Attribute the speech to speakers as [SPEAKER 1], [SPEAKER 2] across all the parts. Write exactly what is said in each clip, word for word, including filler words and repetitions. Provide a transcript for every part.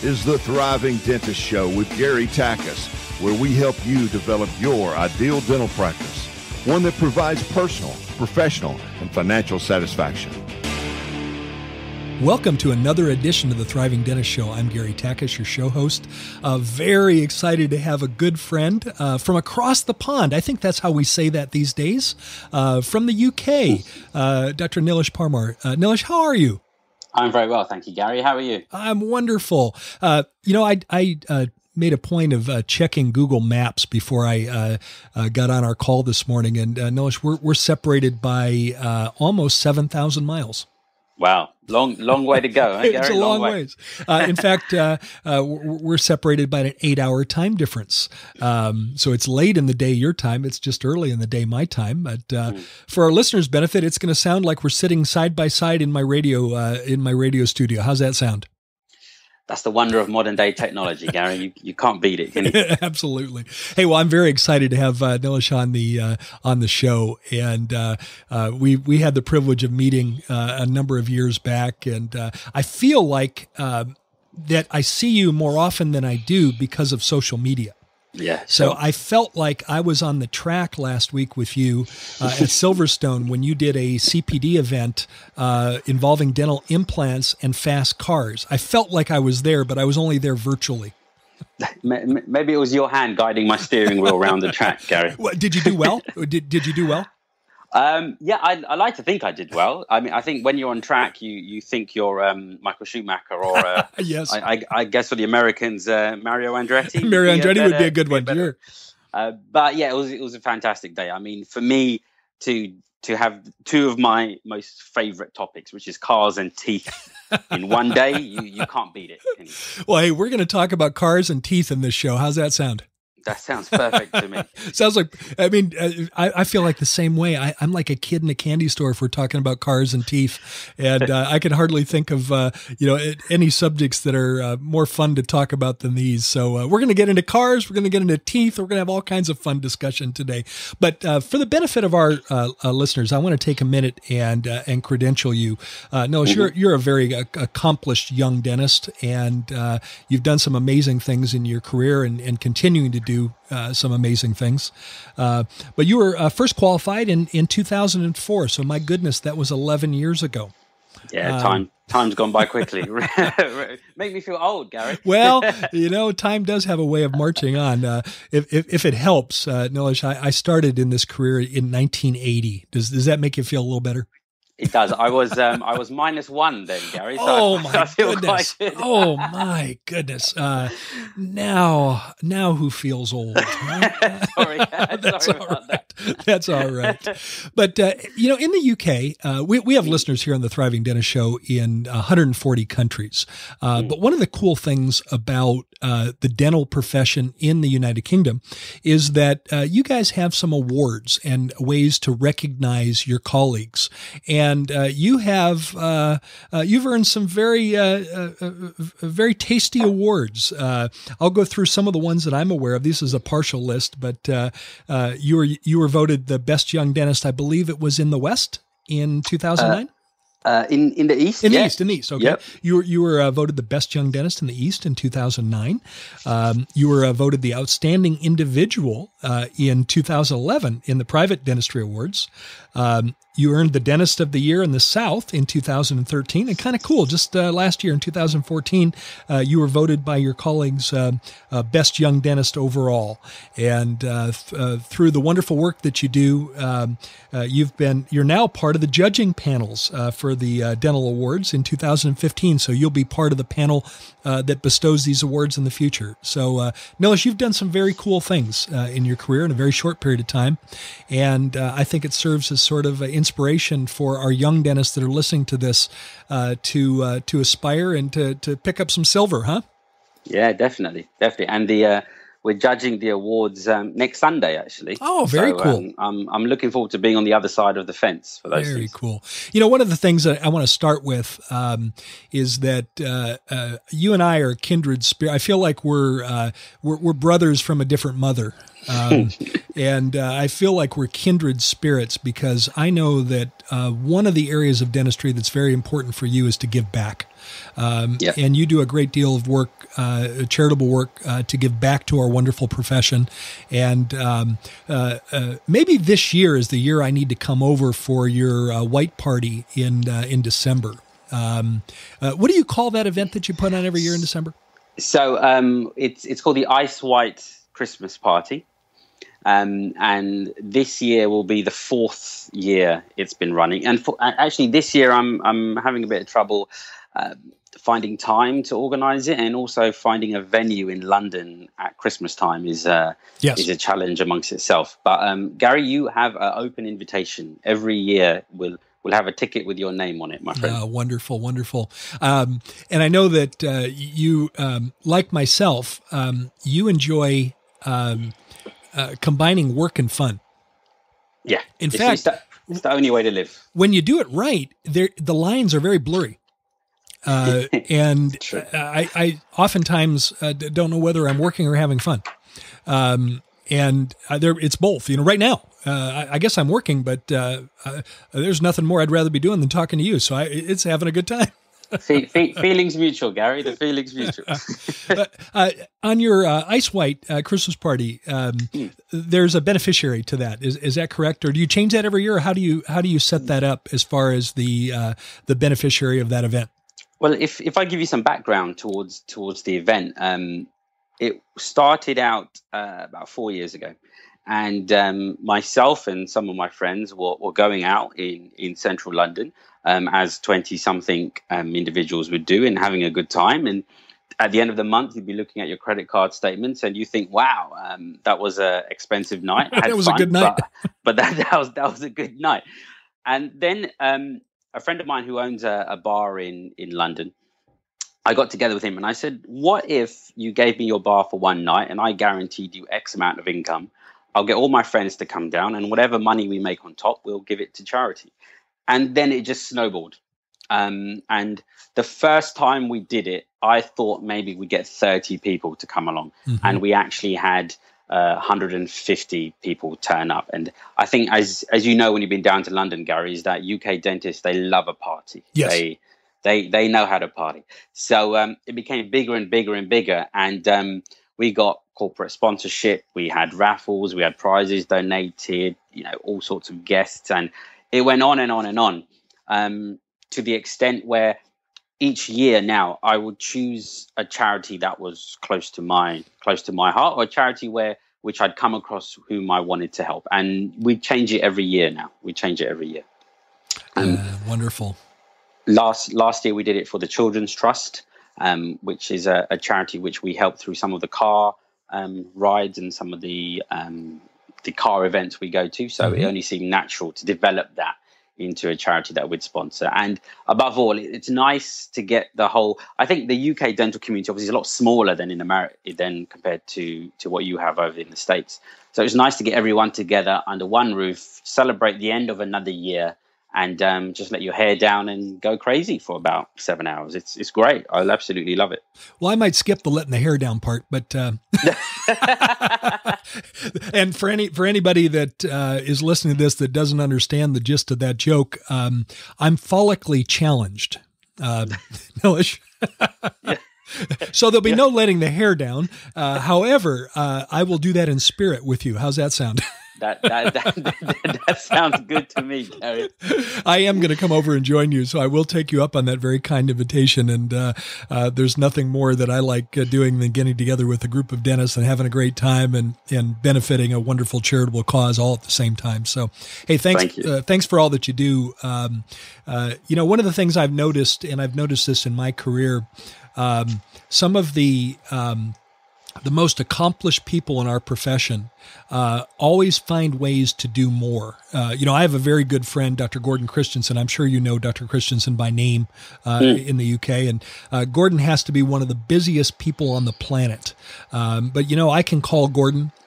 [SPEAKER 1] is the Thriving Dentist Show with Gary Takis, where we help you develop your ideal dental practice, one that provides personal, professional, and financial satisfaction.
[SPEAKER 2] Welcome to another edition of the Thriving Dentist Show. I'm Gary Takis, your show host. Uh, very excited to have a good friend uh, from across the pond. I think that's how we say that these days. Uh, from the U K, uh, Doctor Nilesh Parmar. Uh, Nilesh, how are you?
[SPEAKER 3] I'm very well, thank you, Gary. How are you?
[SPEAKER 2] I'm wonderful. Uh, you know, I, I uh, made a point of uh, checking Google Maps before I uh, uh, got on our call this morning, and uh, Nilesh, we're we're separated by uh, almost seven thousand miles.
[SPEAKER 3] Wow, long long way to go. Huh, Gary?
[SPEAKER 2] It's a long,
[SPEAKER 3] long way.
[SPEAKER 2] ways. Uh, in fact, uh, uh, we're separated by an eight-hour time difference. Um, so it's late in the day your time. It's just early in the day my time. But uh, mm. for our listeners' benefit, it's going to sound like we're sitting side by side in my radio uh, in my radio studio. How's that sound?
[SPEAKER 3] That's the wonder of modern day technology, Gary. You you can't beat it, can you?
[SPEAKER 2] Absolutely. Hey, well, I'm very excited to have uh, Nilesh on the uh, on the show, and uh, uh, we we had the privilege of meeting uh, a number of years back, and uh, I feel like uh, that I see you more often than I do because of social media.
[SPEAKER 3] Yeah.
[SPEAKER 2] So
[SPEAKER 3] sure.
[SPEAKER 2] I felt like I was on the track last week with you uh, at Silverstone when you did a C P D event uh, involving dental implants and fast cars. I felt like I was there, but I was only there virtually.
[SPEAKER 3] Maybe it was your hand guiding my steering wheel around the track, Gary.
[SPEAKER 2] Well, did you do well? Did Did you do well?
[SPEAKER 3] Um, yeah, I, I like to think I did well. I mean, I think when you're on track, you you think you're um, Michael Schumacher or uh,
[SPEAKER 2] yes,
[SPEAKER 3] I, I, I guess for the Americans, uh, Mario Andretti.
[SPEAKER 2] Mario Andretti
[SPEAKER 3] better,
[SPEAKER 2] would be a good one. Sure.
[SPEAKER 3] Uh, but yeah, it was it was a fantastic day. I mean, for me to to have two of my most favorite topics, which is cars and teeth, in one day, you you can't beat it. Can you?
[SPEAKER 2] Well, hey, we're going to talk about cars and teeth in this show. How's that sound?
[SPEAKER 3] That sounds perfect to me.
[SPEAKER 2] Sounds like, I mean, I, I feel like the same way. I, I'm like a kid in a candy store if we're talking about cars and teeth. And uh, I can hardly think of, uh, you know, any subjects that are uh, more fun to talk about than these. So uh, we're going to get into cars. We're going to get into teeth. We're going to have all kinds of fun discussion today. But uh, for the benefit of our uh, uh, listeners, I want to take a minute and uh, and credential you. Uh, Nilesh, mm-hmm. you're, you're a very uh, accomplished young dentist, and uh, you've done some amazing things in your career and, and continuing to do Uh, some amazing things. Uh, but you were uh, first qualified in, in two thousand four. So my goodness, that was eleven years ago.
[SPEAKER 3] Yeah, time, uh, time's gone by quickly. Make me feel old, Gary.
[SPEAKER 2] Well, you know, time does have a way of marching on. Uh, if, if, if it helps, uh, Nilesh, I, I started in this career in nineteen eighty. Does, does that make you feel a little better?
[SPEAKER 3] It does. I was um, I was minus one then, Gary. So
[SPEAKER 2] oh
[SPEAKER 3] I,
[SPEAKER 2] my
[SPEAKER 3] I feel
[SPEAKER 2] goodness!
[SPEAKER 3] Quite
[SPEAKER 2] oh my goodness! Uh, now, now who feels old? Huh?
[SPEAKER 3] Sorry,
[SPEAKER 2] that's
[SPEAKER 3] sorry
[SPEAKER 2] all
[SPEAKER 3] about
[SPEAKER 2] right.
[SPEAKER 3] that.
[SPEAKER 2] That's all right. But uh, you know, in the U K, uh, we we have listeners here on the Thriving Dentist Show in one hundred forty countries. Uh, mm. But one of the cool things about uh, the dental profession in the United Kingdom is that uh, you guys have some awards and ways to recognize your colleagues. And And uh, you have uh, uh, you've earned some very uh, uh, very tasty awards. Uh, I'll go through some of the ones that I'm aware of. This is a partial list, but uh, uh, you were you were voted the best young dentist. I believe it was in the West in two thousand nine.
[SPEAKER 3] Uh, uh, in in the East,
[SPEAKER 2] in the
[SPEAKER 3] yeah.
[SPEAKER 2] East, in the East. Okay,
[SPEAKER 3] yep.
[SPEAKER 2] you were you were uh, voted the best young dentist in the East in two thousand nine. Um, you were uh, voted the outstanding individual uh, in two thousand eleven in the Private Dentistry Awards. Um, You earned the Dentist of the Year in the South in two thousand thirteen. And kind of cool, just uh, last year in two thousand fourteen, uh, you were voted by your colleagues uh, uh, Best Young Dentist overall. And uh, th- uh, through the wonderful work that you do, um, uh, you've been, you're now part of the judging panels uh, for the uh, Dental Awards in two thousand fifteen. So you'll be part of the panel uh, that bestows these awards in the future. So, uh, Nilesh, you've done some very cool things uh, in your career in a very short period of time. And uh, I think it serves as sort of an inspiration for our young dentists that are listening to this uh, to uh, to aspire and to to pick up some silver, huh?
[SPEAKER 3] Yeah, definitely, definitely. And the uh, we're judging the awards um, next Sunday, actually.
[SPEAKER 2] Oh, very
[SPEAKER 3] so,
[SPEAKER 2] cool.
[SPEAKER 3] Um, I'm I'm looking forward to being on the other side of the fence for those.
[SPEAKER 2] Very
[SPEAKER 3] things.
[SPEAKER 2] cool. You know, one of the things that I want to start with um, is that uh, uh, you and I are kindred spirit. I feel like we're uh, we're, we're brothers from a different mother. Um, and uh, I feel like we're kindred spirits because I know that uh, one of the areas of dentistry that's very important for you is to give back. Um,
[SPEAKER 3] Yep.
[SPEAKER 2] And you do a great deal of work, uh, charitable work, uh, to give back to our wonderful profession. And um, uh, uh, maybe this year is the year I need to come over for your uh, white party in uh, in December. Um, uh, what do you call that event that you put on every year in December?
[SPEAKER 3] So um, it's it's called the Ice White Christmas Party. Um, and this year will be the fourth year it's been running. And for, actually, this year I'm I'm having a bit of trouble uh, finding time to organise it, and also finding a venue in London at Christmas time is uh,
[SPEAKER 2] Yes.
[SPEAKER 3] is a challenge amongst itself. But um, Gary, you have an open invitation every year. We'll we'll have a ticket with your name on it, my friend.
[SPEAKER 2] Uh, wonderful, wonderful. Um, and I know that uh, you, um, like myself, um, you enjoy. Um, Uh, combining work and fun.
[SPEAKER 3] Yeah.
[SPEAKER 2] In
[SPEAKER 3] it's,
[SPEAKER 2] fact,
[SPEAKER 3] it's the, it's the only way to live.
[SPEAKER 2] When you do it right, there the lines are very blurry. Uh, and I, I oftentimes uh, don't know whether I'm working or having fun. Um, and uh, there, it's both. You know, right now, uh, I, I guess I'm working, but uh, uh, there's nothing more I'd rather be doing than talking to you. So I, it's having a good time.
[SPEAKER 3] Fe- fe- feelings mutual, Gary. The feelings mutual.
[SPEAKER 2] uh, uh, on your uh, Ice White uh, Christmas party, um, mm. there's a beneficiary to that. Is is that correct, or do you change that every year? Or how do you how do you set that up as far as the uh, the beneficiary of that event?
[SPEAKER 3] Well, if if I give you some background towards towards the event, um, it started out uh, about four years ago, and um, myself and some of my friends were, were going out in in central London. Um, as twenty-something um, individuals would do, and having a good time. And at the end of the month, you'd be looking at your credit card statements, and you think, "Wow, um, that was a expensive night. I had
[SPEAKER 2] that was
[SPEAKER 3] fun,
[SPEAKER 2] a good night."
[SPEAKER 3] but, but that, that was that was a good night." And then um, a friend of mine who owns a, a bar in in London, I got together with him, and I said, "What if you gave me your bar for one night, and I guaranteed you X amount of income? I'll get all my friends to come down, and whatever money we make on top, we'll give it to charity." And then it just snowballed. Um, and the first time we did it, I thought maybe we'd get thirty people to come along. Mm-hmm. And we actually had uh, one hundred fifty people turn up. And I think, as as you know, when you've been down to London, Gary, is that U K dentists, they love a party.
[SPEAKER 2] Yes.
[SPEAKER 3] They, they, they know how to party. So um, it became bigger and bigger and bigger. And um, we got corporate sponsorship. We had raffles. We had prizes donated, you know, all sorts of guests. And it went on and on and on, um, to the extent where each year now I would choose a charity that was close to my close to my heart, or a charity where which I'd come across whom I wanted to help, and we change it every year now. We change it every year. Um,
[SPEAKER 2] uh, wonderful.
[SPEAKER 3] Last last year we did it for the Children's Trust, um, which is a, a charity which we help through some of the car um, rides and some of the um, the car events we go to. So mm-hmm. it only seemed natural to develop that into a charity that we'd sponsor. And above all, it's nice to get the whole, I think the U K dental community obviously is a lot smaller than in America, than compared to, to what you have over in the States. So it's nice to get everyone together under one roof, celebrate the end of another year, and um, just let your hair down and go crazy for about seven hours. It's it's great. I absolutely love it.
[SPEAKER 2] Well, I might skip the letting the hair down part, but uh, and for any for anybody that uh, is listening to this that doesn't understand the gist of that joke, um, I'm follically challenged, uh, Nilesh.
[SPEAKER 3] Yeah.
[SPEAKER 2] So there'll be yeah. no letting the hair down. Uh, however, uh, I will do that in spirit with you. How's that sound?
[SPEAKER 3] That that, that that that sounds good to me, Gary.
[SPEAKER 2] I am going to come over and join you, so I will take you up on that very kind invitation. And uh, uh, there's nothing more that I like uh, doing than getting together with a group of dentists and having a great time and, and benefiting a wonderful charitable cause all at the same time. So, hey, thanks
[SPEAKER 3] Thank you.
[SPEAKER 2] uh, thanks for all that you do. Um, uh, you know, one of the things I've noticed, and I've noticed this in my career, um, some of the um, the most accomplished people in our profession uh, always find ways to do more. Uh, you know, I have a very good friend, Doctor Gordon Christensen. I'm sure you know Doctor Christensen by name uh, mm. in the U K. And uh, Gordon has to be one of the busiest people on the planet. Um, but, you know, I can call Gordon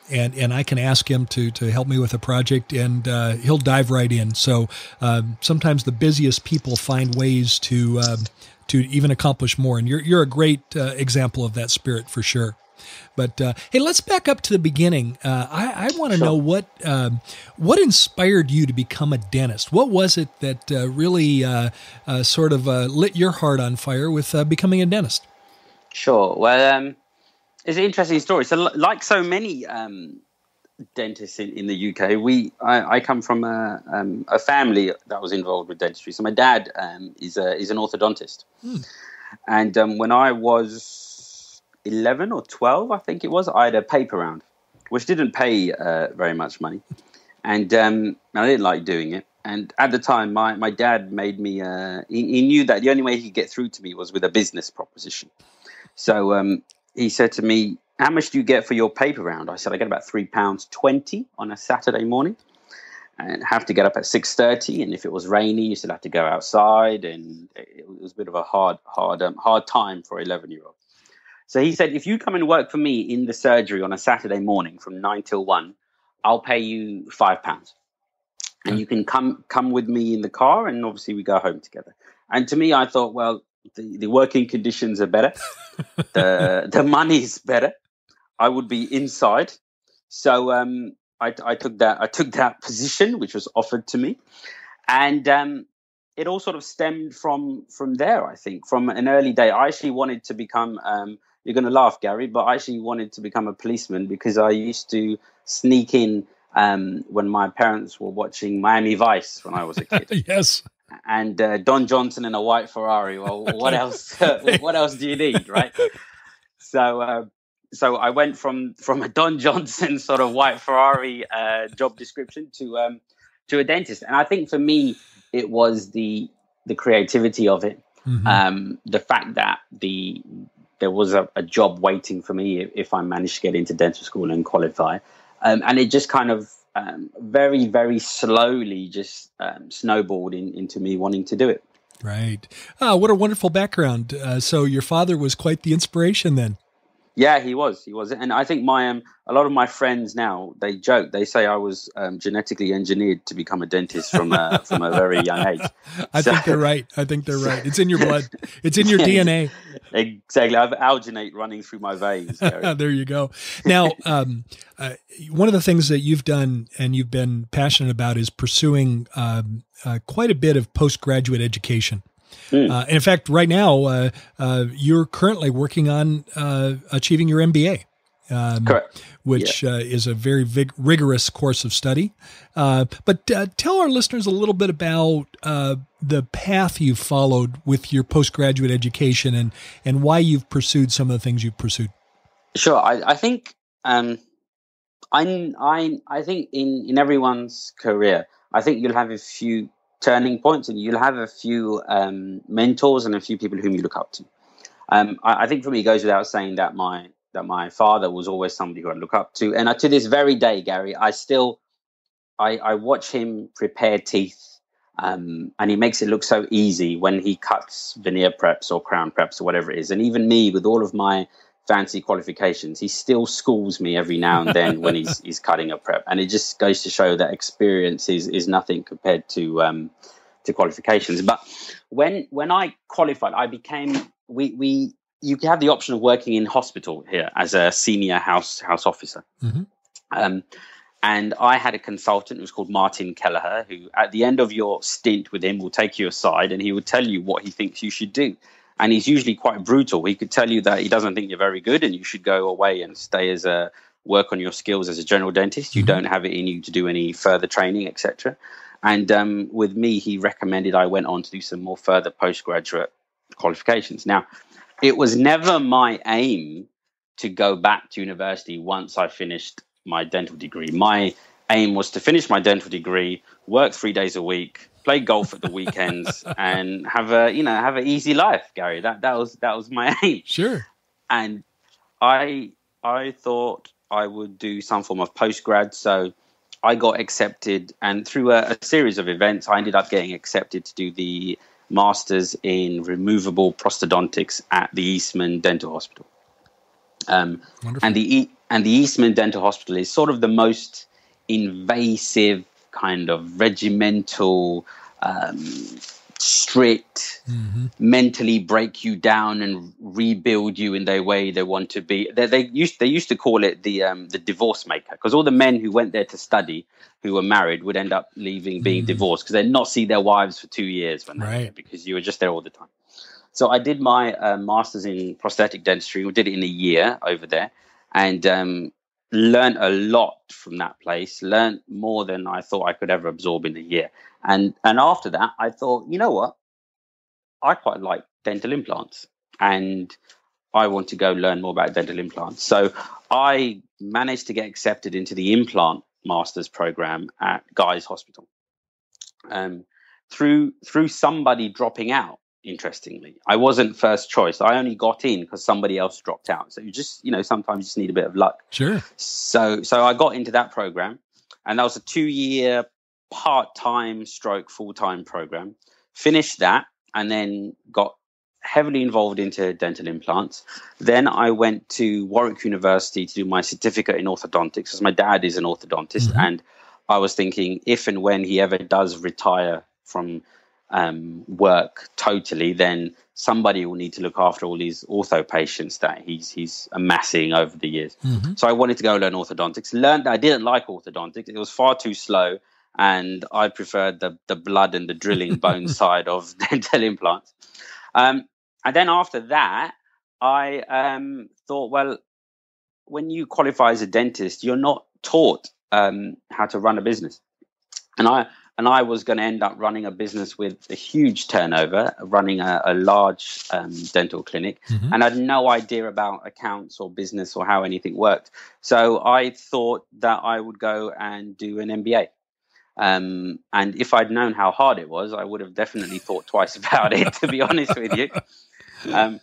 [SPEAKER 2] and and I can ask him to to help me with a project, and uh, he'll dive right in. So um, sometimes the busiest people find ways to um, to even accomplish more, and you're you're a great uh, example of that spirit for sure. But uh, hey, let's back up to the beginning. Uh, I, I want to
[SPEAKER 3] Sure.
[SPEAKER 2] know what um, what inspired you to become a dentist. What was it that uh, really uh, uh, sort of uh, lit your heart on fire with uh, becoming a dentist?
[SPEAKER 3] Sure. Well, um, it's an interesting story. So, li- like so many um, dentists in, in the U K, we I, I come from a, um, a family that was involved with dentistry. So, my dad um, is a, is an orthodontist, hmm. and um, when I was eleven or twelve, I think it was, I had a paper round, which didn't pay uh, very much money. And um, I didn't like doing it. And at the time, my, my dad made me, uh, he, he knew that the only way he could get through to me was with a business proposition. So um, he said to me, how much do you get for your paper round? I said, I get about three pounds twenty on a Saturday morning, and have to get up at six thirty. And if it was rainy, you still have to go outside. And it was a bit of a hard, hard, um, hard time for an eleven-year-old. So he said, if you come and work for me in the surgery on a Saturday morning from nine till one, I'll pay you five pounds. And okay. you can come come with me in the car, and obviously we go home together. And to me, I thought, well, the, the working conditions are better. the the money's better. I would be inside. So um, I, I took that I took that position, which was offered to me. And um, it all sort of stemmed from from there, I think, from an early day. I actually wanted to become... Um, You're going to laugh, Gary, but I actually wanted to become a policeman because I used to sneak in um, when my parents were watching Miami Vice when I was a kid.
[SPEAKER 2] Yes.
[SPEAKER 3] And uh, Don Johnson in a white Ferrari. Well, what else? Uh, what else do you need, right? So, uh, so I went from from a Don Johnson sort of white Ferrari uh, job description to um, to a dentist, and I think for me it was the the creativity of it, mm-hmm. um, the fact that the there was a, a job waiting for me if, if I managed to get into dental school and qualify. Um, and it just kind of um, very, very slowly just um, snowballed in, into me wanting to do it.
[SPEAKER 2] Right. Ah, what a wonderful background. Uh, so your father was quite the inspiration then.
[SPEAKER 3] Yeah, he was. He was. And I think my um, a lot of my friends now, they joke. They say I was um, genetically engineered to become a dentist from a, from a very young age.
[SPEAKER 2] I so, think they're right. I think they're right. It's in your blood. It's in your D N A.
[SPEAKER 3] Exactly. I have alginate running through my veins.
[SPEAKER 2] There you go. Now, um, uh, one of the things that you've done and you've been passionate about is pursuing um, uh, quite a bit of postgraduate education. Mm. Uh, and in fact, right now, uh, uh, you're currently working on uh, achieving your M B A, um,
[SPEAKER 3] Correct.
[SPEAKER 2] which
[SPEAKER 3] yeah.
[SPEAKER 2] uh, is a very vig- rigorous course of study. Uh, but uh, tell our listeners a little bit about uh, the path you've followed with your postgraduate education and, and why you've pursued some of the things you've pursued.
[SPEAKER 3] Sure. I, I think um, I, I, I think in, in everyone's career, I think you'll have a few turning points, and you'll have a few um, mentors and a few people whom you look up to. Um, I, I think for me, it goes without saying that my that my father was always somebody who I look up to, and uh, to this very day, Gary, I still I, I watch him prepare teeth, um, and he makes it look so easy when he cuts veneer preps or crown preps or whatever it is. And even me, with all of my fancy qualifications, he still schools me every now and then when he's he's cutting a prep, and it just goes to show that experience is is nothing compared to um to qualifications. But when when I qualified, I became we we you have the option of working in hospital here as a senior house house officer. Mm-hmm. um and I had a consultant who was called Martin Kelleher, who at the end of your stint with him will take you aside and he will tell you what he thinks you should do. And he's usually quite brutal. He could tell you that he doesn't think you're very good and you should go away and stay as a work on your skills as a general dentist. You mm-hmm. don't have it in you to do any further training, et cetera. And um, with me, he recommended I went on to do some more further postgraduate qualifications. Now, it was never my aim to go back to university once I finished my dental degree. My aim was to finish my dental degree, work three days a week, play golf at the weekends, and have a you know have an easy life, Gary. That that was that was my aim.
[SPEAKER 2] Sure.
[SPEAKER 3] And I I thought I would do some form of postgrad, so I got accepted, and through a, a series of events, I ended up getting accepted to do the Masters in Removable Prosthodontics at the Eastman Dental Hospital. Um, and the and the Eastman Dental Hospital is sort of the most invasive, kind of regimental, um, strict, mm-hmm. mentally break you down and rebuild you in the way they want to be. They, they used they used to call it the um, the divorce maker, because all the men who went there to study, who were married, would end up leaving, being mm. divorced, because they'd not see their wives for two years when they
[SPEAKER 2] right.
[SPEAKER 3] were there, because you were just there all the time. So I did my uh, master's in prosthetic dentistry. We did it in a year over there, and um, learned a lot from that place. Learned more than I thought I could ever absorb in a year. And and after that, I thought, you know what? I quite like dental implants, and I want to go learn more about dental implants. So I managed to get accepted into the implant master's program at Guy's Hospital um, through through somebody dropping out. Interestingly, I wasn't first choice. I only got in because somebody else dropped out. So you just, you know, sometimes you just need a bit of luck.
[SPEAKER 2] Sure.
[SPEAKER 3] So, so I got into that program, and that was a two-year part-time stroke full-time program. Finished that, and then got heavily involved into dental implants. Then I went to Warwick University to do my certificate in orthodontics, because my dad is an orthodontist, mm-hmm. and I was thinking, if and when he ever does retire from um, work totally, then somebody will need to look after all these ortho patients that he's he's amassing over the years. Mm-hmm. So I wanted to go learn orthodontics. Learned that I didn't like orthodontics. It was far too slow, and I preferred the the blood and the drilling bone side of dental implants. Um, and then after that, I um, thought, well, when you qualify as a dentist, you're not taught um, how to run a business. And I and I was going to end up running a business with a huge turnover, running a, a large um, dental clinic, mm-hmm. and I had no idea about accounts or business or how anything worked. So I thought that I would go and do an M B A. Um, and if I'd known how hard it was, I would have definitely thought twice about it, to be honest with you. Um,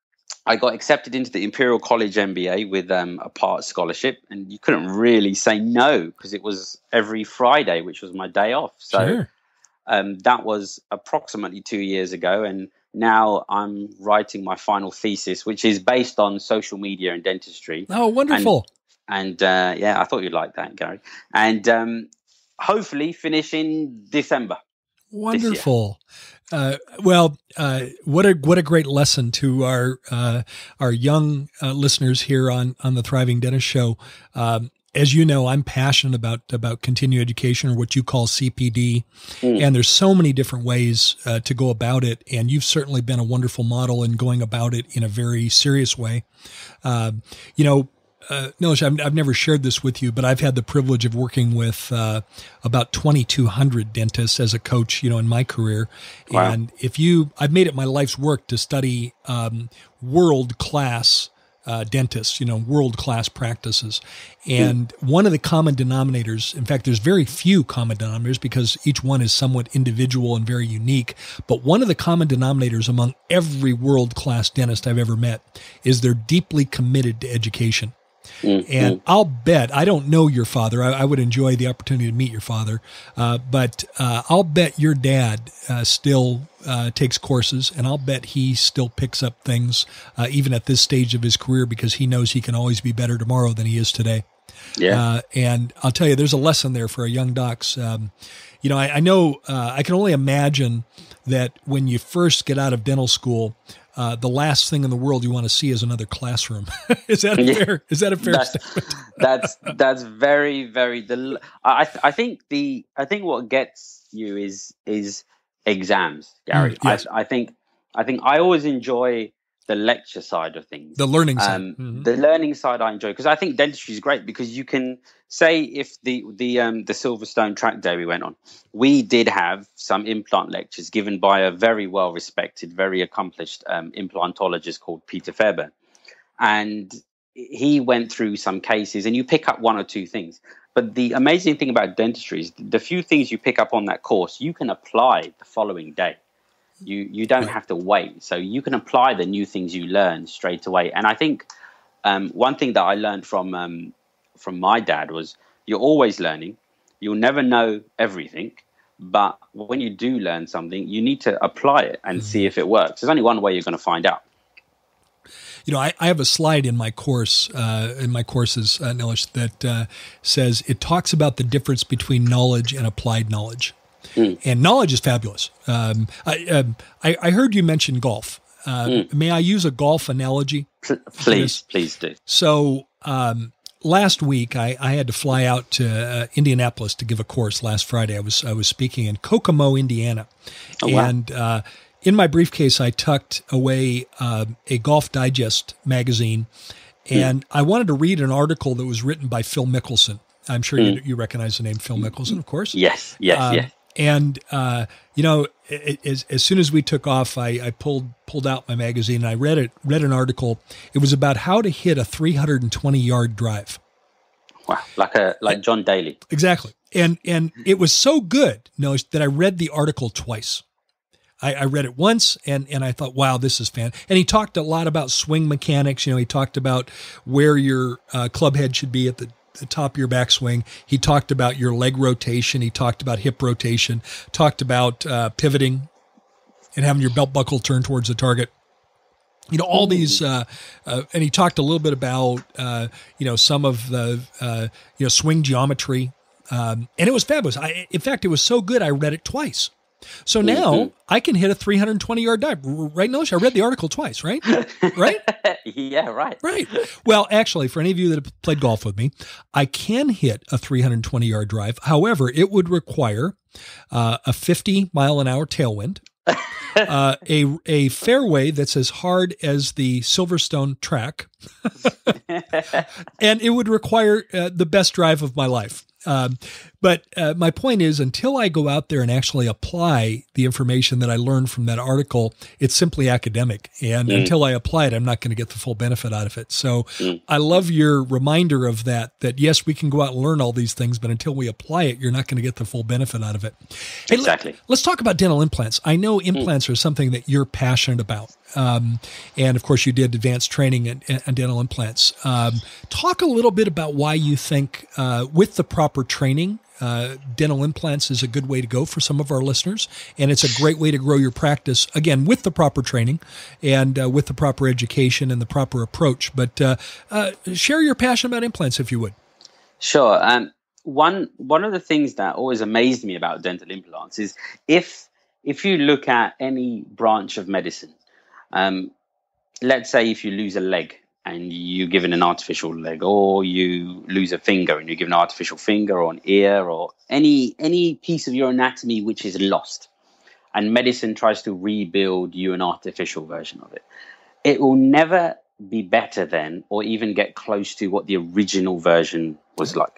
[SPEAKER 3] I got accepted into the Imperial College M B A with um, a part scholarship, and you couldn't really say no, because it was every Friday, which was my day off. So sure. um, that was approximately two years ago, and now I'm writing my final thesis, which is based on social media and dentistry.
[SPEAKER 2] Oh, wonderful.
[SPEAKER 3] And, and uh, yeah, I thought you'd like that, Gary. And um, hopefully finish in December.
[SPEAKER 2] Wonderful. Uh, well, uh, what a what a great lesson to our uh, our young uh, listeners here on on the Thriving Dentist Show. Um, as you know, I'm passionate about about continuing education, or what you call C P D, mm. and there's so many different ways uh, to go about it. And you've certainly been a wonderful model in going about it in a very serious way. Uh, you know. Uh, Nilesh, I've, I've never shared this with you, but I've had the privilege of working with uh, about twenty-two hundred dentists as a coach, you know, in my career. Wow. And if you, I've made it my life's work to study um, world-class uh, dentists, you know, world-class practices. And mm. one of the common denominators, in fact, there's very few common denominators because each one is somewhat individual and very unique. But one of the common denominators among every world-class dentist I've ever met is they're deeply committed to education. Mm-hmm. And I'll bet, I don't know your father. I, I would enjoy the opportunity to meet your father. Uh, but uh, I'll bet your dad uh, still uh, takes courses, and I'll bet he still picks up things, uh, even at this stage of his career, because he knows he can always be better tomorrow than he is today. Yeah. Uh, and I'll tell you, there's a lesson there for our young docs. Um, you know, I, I know, uh, I can only imagine that when you first get out of dental school, Uh, the last thing in the world you want to see is another classroom. Is that a
[SPEAKER 3] yeah,
[SPEAKER 2] fair? Is that a fair
[SPEAKER 3] that's,
[SPEAKER 2] statement?
[SPEAKER 3] that's that's very very. Del- I I think the I think what gets you is is exams, Gary. Mm, yes. I I think I think I always enjoy the lecture side of things,
[SPEAKER 2] the learning side.
[SPEAKER 3] Um,
[SPEAKER 2] mm-hmm.
[SPEAKER 3] The learning side I enjoy, because I think dentistry is great, because you can say, if the the um, the Silverstone track day we went on, we did have some implant lectures given by a very well respected, very accomplished um, implantologist called Peter Fairbairn, and he went through some cases, and you pick up one or two things. But the amazing thing about dentistry is the few things you pick up on that course, you can apply the following day. You you don't have to wait. So you can apply the new things you learn straight away. And I think um, one thing that I learned from um, from my dad was, you're always learning. You'll never know everything. But when you do learn something, you need to apply it and mm-hmm. see if it works. There's only one way you're going to find out.
[SPEAKER 2] You know, I, I have a slide in my course, uh, in my courses, uh, Nilesh, that uh, says it talks about the difference between knowledge and applied knowledge. Mm. And knowledge is fabulous. Um, I, um, I, I heard you mention golf. Uh, mm. May I use a golf analogy?
[SPEAKER 3] Please, please do.
[SPEAKER 2] So um, last week, I, I had to fly out to uh, Indianapolis to give a course last Friday. I was I was speaking in Kokomo, Indiana.
[SPEAKER 3] Oh, wow.
[SPEAKER 2] And uh, in my briefcase, I tucked away uh, a Golf Digest magazine, and mm. I wanted to read an article that was written by Phil Mickelson. I'm sure mm. you, you recognize the name Phil Mickelson, of course.
[SPEAKER 3] Yes, yes, um, yes.
[SPEAKER 2] And, uh, you know, it, it, as, as soon as we took off, I, I pulled pulled out my magazine and I read it, read an article. It was about how to hit a three hundred twenty yard drive.
[SPEAKER 3] Wow, like a like John Daly.
[SPEAKER 2] Exactly. And and it was so good, you know, that I read the article twice. I, I read it once and, and I thought, wow, this is fan. And he talked a lot about swing mechanics. You know, he talked about where your uh, club head should be at the the top of your backswing. He talked about your leg rotation. He talked about hip rotation, talked about uh, pivoting and having your belt buckle turn towards the target. You know, all these, uh, uh, and he talked a little bit about, uh, you know, some of the, uh, you know, swing geometry. Um, and it was fabulous. I, in fact, it was so good, I read it twice. So now mm-hmm. I can hit a three hundred twenty yard dive. Right, Nilesh? I read the article twice, right? Right?
[SPEAKER 3] Yeah, right.
[SPEAKER 2] Right. Well, actually, for any of you that have played golf with me, I can hit a three hundred twenty yard drive. However, it would require uh, a fifty mile an hour tailwind, uh, a a fairway that's as hard as the Silverstone track, and it would require uh, the best drive of my life. Um, but uh, my point is, until I go out there and actually apply the information that I learned from that article, it's simply academic. And mm. until I apply it, I'm not going to get the full benefit out of it. So mm. I love your reminder of that, that yes, we can go out and learn all these things, but until we apply it, you're not going to get the full benefit out of it. Hey,
[SPEAKER 3] exactly.
[SPEAKER 2] Let, let's talk about dental implants. I know implants mm. are something that you're passionate about. Um, and of course you did advanced training in, in dental implants. Um, talk a little bit about why you think, uh, with the proper training, uh, dental implants is a good way to go for some of our listeners. And it's a great way to grow your practice, again, with the proper training and uh, with the proper education and the proper approach. But uh, uh, share your passion about implants, if you would.
[SPEAKER 3] Sure. Um, one, one of the things that always amazed me about dental implants is if, if you look at any branch of medicine, Um, let's say if you lose a leg and you're given an artificial leg, or you lose a finger and you're given an artificial finger or an ear, or any any piece of your anatomy which is lost, and medicine tries to rebuild you an artificial version of it, it will never be better than or even get close to what the original version was like,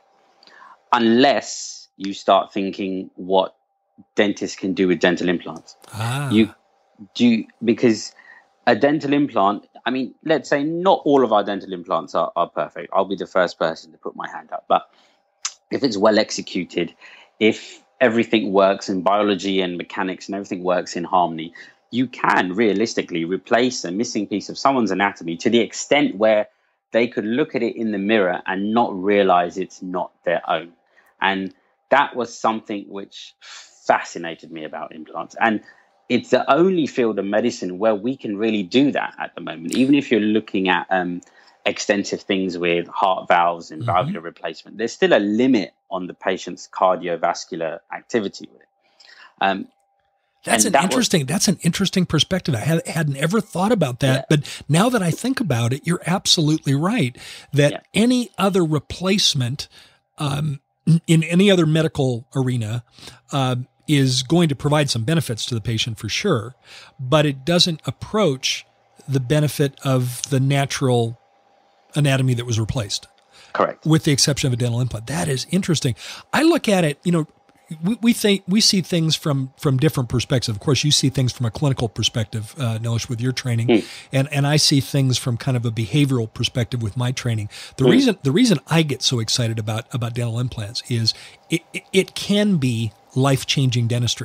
[SPEAKER 3] unless you start thinking what dentists can do with dental implants.
[SPEAKER 2] Ah.
[SPEAKER 3] You do, because a dental implant, I mean, let's say not all of our dental implants are, are perfect. I'll be the first person to put my hand up. But if it's well executed, if everything works in biology and mechanics and everything works in harmony, you can realistically replace a missing piece of someone's anatomy to the extent where they could look at it in the mirror and not realize it's not their own. And that was something which fascinated me about implants. And it's the only field of medicine where we can really do that at the moment. Even if you're looking at um, extensive things with heart valves and mm-hmm. valvular replacement, there's still a limit on the patient's cardiovascular activity with it. Um,
[SPEAKER 2] That's an that interesting. Was, that's an interesting perspective. I had, hadn't ever thought about that, yeah. but now that I think about it, you're absolutely right. That yeah. any other replacement um, in any other medical arena uh, is going to provide some benefits to the patient for sure, but it doesn't approach the benefit of the natural anatomy that was replaced.
[SPEAKER 3] Correct.
[SPEAKER 2] With the exception of a dental implant. That is interesting. I look at it, you know, we, we think we see things from, from different perspectives. Of course, you see things from a clinical perspective, uh, Nilesh, with your training, mm. and and I see things from kind of a behavioral perspective with my training. The mm. reason the reason I get so excited about about dental implants is it it, it can be life-changing dentistry.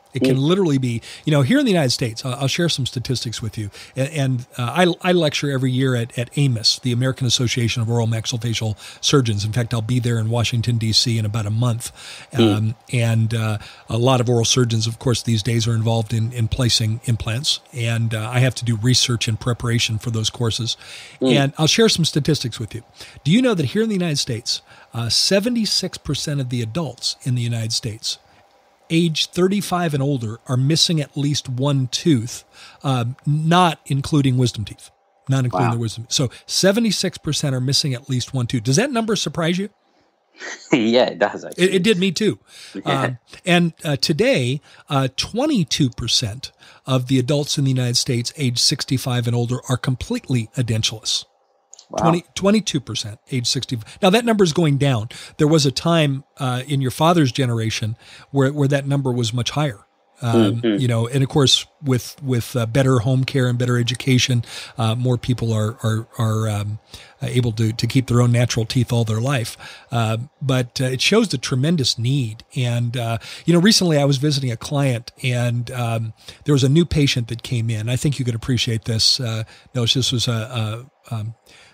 [SPEAKER 2] It can literally be, you know, here in the United States, I'll, I'll share some statistics with you. And, and uh, I, I lecture every year at, at AMIS, the American Association of Oral Maxillofacial Surgeons. In fact, I'll be there in Washington, D C in about a month. Um, mm. And uh, a lot of oral surgeons, of course, these days are involved in, in placing implants. And uh, I have to do research and preparation for those courses. Mm. And I'll share some statistics with you. Do you know that here in the United States, uh, seventy-six percent of the adults in the United States age thirty-five and older are missing at least one tooth, uh, not including wisdom teeth, not including wow. the wisdom. So seventy-six percent are missing at least one tooth. Does that number surprise you?
[SPEAKER 3] Yeah, it does. Actually.
[SPEAKER 2] It, it did me too. Yeah. Um, and uh, today, uh, twenty-two percent of the adults in the United States age sixty-five and older are completely edentulous. Wow. twenty, twenty-two percent age sixty. Now that number is going down. There was a time uh, in your father's generation where where that number was much higher. Um, mm-hmm. You know, and of course, with with uh, better home care and better education, uh, more people are are are um, able to to keep their own natural teeth all their life. Uh, but uh, it shows the tremendous need. And uh, you know, recently I was visiting a client, and um, there was a new patient that came in. I think you could appreciate this. Uh, no, this was a. a um,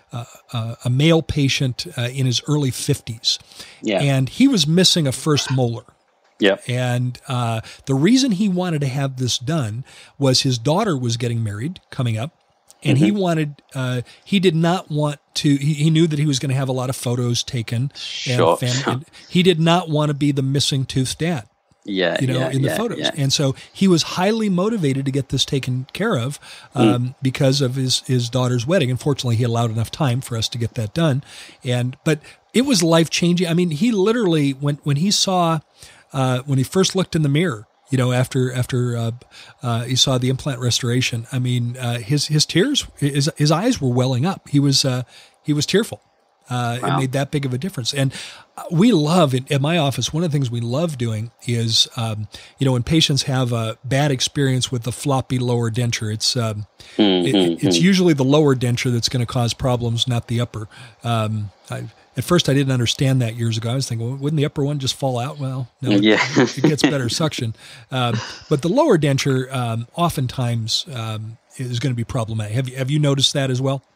[SPEAKER 2] Uh, a male patient uh, in his early fifties.
[SPEAKER 3] Yeah.
[SPEAKER 2] And he was missing a first molar.
[SPEAKER 3] Yeah.
[SPEAKER 2] And uh, the reason he wanted to have this done was his daughter was getting married coming up. And mm-hmm. he wanted, uh, he did not want to, he, he knew that he was going to have a lot of photos taken.
[SPEAKER 3] Sure.
[SPEAKER 2] And, family, and he did not want to be the missing tooth dad.
[SPEAKER 3] Yeah,
[SPEAKER 2] you know,
[SPEAKER 3] yeah,
[SPEAKER 2] in the
[SPEAKER 3] yeah,
[SPEAKER 2] photos.
[SPEAKER 3] Yeah.
[SPEAKER 2] And so he was highly motivated to get this taken care of um, mm. because of his, his daughter's wedding. Unfortunately, he allowed enough time for us to get that done. And, but it was life changing. I mean, he literally, when, when he saw, uh, when he first looked in the mirror, you know, after, after, uh, uh, he saw the implant restoration, I mean, uh, his, his tears, his, his eyes were welling up. He was, uh, he was tearful. Uh, wow. It made that big of a difference. And we love it at my office. One of the things we love doing is, um, you know, when patients have a bad experience with the floppy lower denture, it's, um, mm-hmm. it, it's usually the lower denture that's going to cause problems, not the upper. Um, I, at first I didn't understand that years ago. I was thinking, well, wouldn't the upper one just fall out? Well, no,
[SPEAKER 3] yeah.
[SPEAKER 2] it, it gets better suction. Um, but the lower denture, um, oftentimes, um, is going to be problematic. Have you, have you noticed that as well?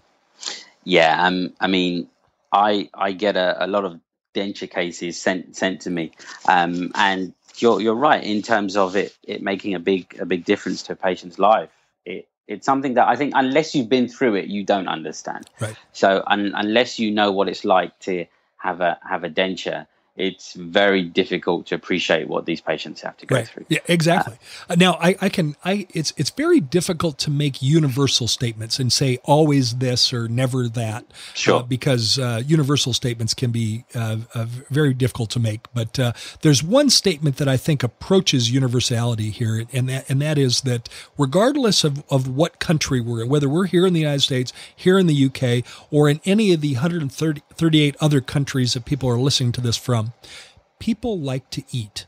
[SPEAKER 3] Yeah. Um, I mean, I I get a, a lot of denture cases sent sent to me, um, and you're you're right in terms of it it making a big a big difference to a patient's life. It it's something that I think unless you've been through it, you don't understand.
[SPEAKER 2] Right.
[SPEAKER 3] So un, unless you know what it's like to have a have a denture, it's very difficult to appreciate what these patients have to go
[SPEAKER 2] right.
[SPEAKER 3] through.
[SPEAKER 2] Yeah, exactly. Uh, now, I, I can, I, it's, it's very difficult to make universal statements and say always this or never that.
[SPEAKER 3] Sure.
[SPEAKER 2] Uh, because uh, universal statements can be uh, uh, very difficult to make. But uh, there's one statement that I think approaches universality here, and that, and that is that regardless of, of what country we're in, whether we're here in the United States, here in the U K, or in any of the one hundred thirty-eight other countries that people are listening to this from, people like to eat.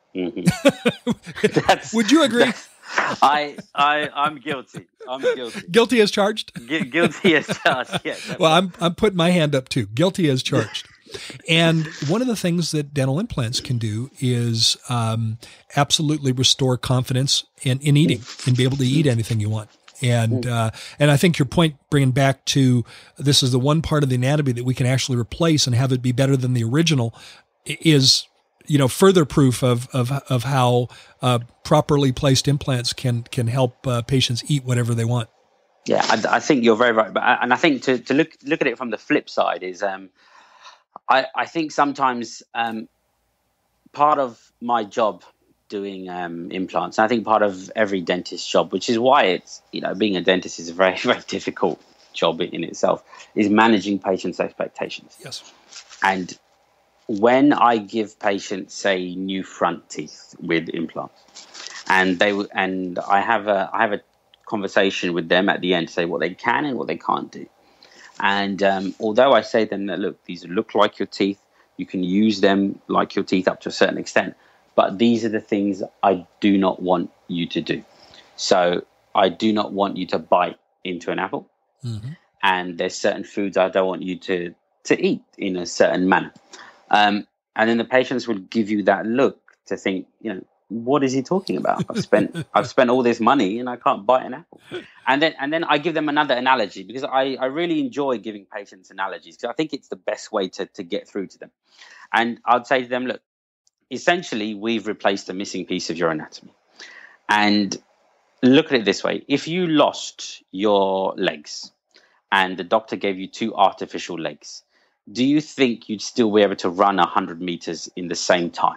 [SPEAKER 3] Mm-hmm.
[SPEAKER 2] Would you agree?
[SPEAKER 3] I, I, I'm guilty. I'm guilty.
[SPEAKER 2] Guilty as charged?
[SPEAKER 3] Gu- guilty as charged, yes.
[SPEAKER 2] Well, I'm, I'm putting my hand up too. Guilty as charged. And one of the things that dental implants can do is um, absolutely restore confidence in, in eating and be able to eat anything you want. And uh, and I think your point, bringing back to this is the one part of the anatomy that we can actually replace and have it be better than the original, is, you know, further proof of of of how uh, properly placed implants can can help uh, patients eat whatever they want.
[SPEAKER 3] Yeah, I, I think you're very right. But and I think to, to look look at it from the flip side is, um, I I think sometimes um, part of my job doing um, implants, and I think part of every dentist's job, which is why it's, you know, being a dentist is a very, very difficult job in itself, is managing patients' expectations.
[SPEAKER 2] Yes.
[SPEAKER 3] And when I give patients, say, new front teeth with implants, and they and I have a I have a conversation with them at the end to say what they can and what they can't do. And um, although I say to them that, look, these look like your teeth, you can use them like your teeth up to a certain extent, but these are the things I do not want you to do. So I do not want you to bite into an apple. Mm-hmm. And there's certain foods I don't want you to, to eat in a certain manner. Um, and then the patients will give you that look to think, you know, what is he talking about? I've spent I've spent all this money and I can't bite an apple. And then and then I give them another analogy, because I, I really enjoy giving patients analogies, because I think it's the best way to, to get through to them. And I'd say to them, look, essentially we've replaced a missing piece of your anatomy. And look at it this way. If you lost your legs and the doctor gave you two artificial legs, do you think you'd still be able to run one hundred meters in the same time?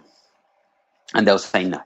[SPEAKER 3] And they'll say no.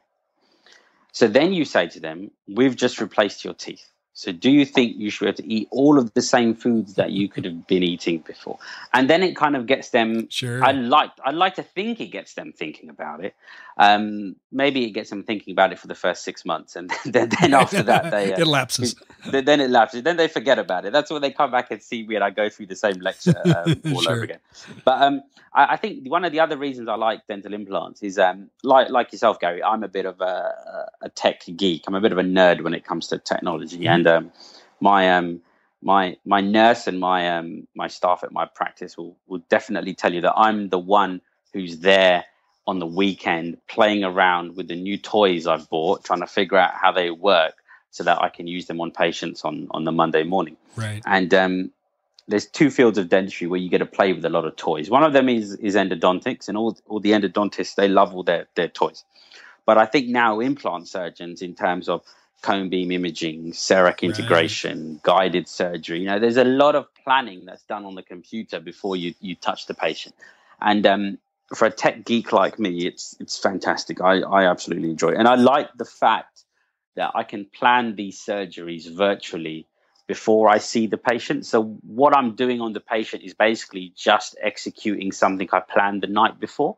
[SPEAKER 3] So then you say to them, we've just replaced your teeth. So do you think you should be able to eat all of the same foods that you could have been eating before? And then it kind of gets them,
[SPEAKER 2] sure.
[SPEAKER 3] I like I like to think it gets them thinking about it. Um, maybe it gets them thinking about it for the first six months. And then, then after that, they uh,
[SPEAKER 2] it lapses.
[SPEAKER 3] Then it lapses. Then they forget about it. That's when they come back and see me and I go through the same lecture um, all
[SPEAKER 2] sure.
[SPEAKER 3] over again. But um, I, I think one of the other reasons I like dental implants is, um, like like yourself, Gary, I'm a bit of a, a tech geek. I'm a bit of a nerd when it comes to technology. Mm-hmm. And um, my um, my my nurse and my um, my staff at my practice will, will definitely tell you that I'm the one who's there on the weekend playing around with the new toys I've bought, trying to figure out how they work so that I can use them on patients on, on the Monday morning.
[SPEAKER 2] Right.
[SPEAKER 3] And um, there's two fields of dentistry where you get to play with a lot of toys. One of them is, is endodontics, and all, all the endodontists, they love all their, their toys. But I think now implant surgeons, in terms of cone beam imaging, CEREC integration, right. guided surgery, you know, there's a lot of planning that's done on the computer before you, you touch the patient. And um, for a tech geek like me, it's it's fantastic. I, I absolutely enjoy it. And I like the fact that I can plan these surgeries virtually before I see the patient. So what I'm doing on the patient is basically just executing something I planned the night before.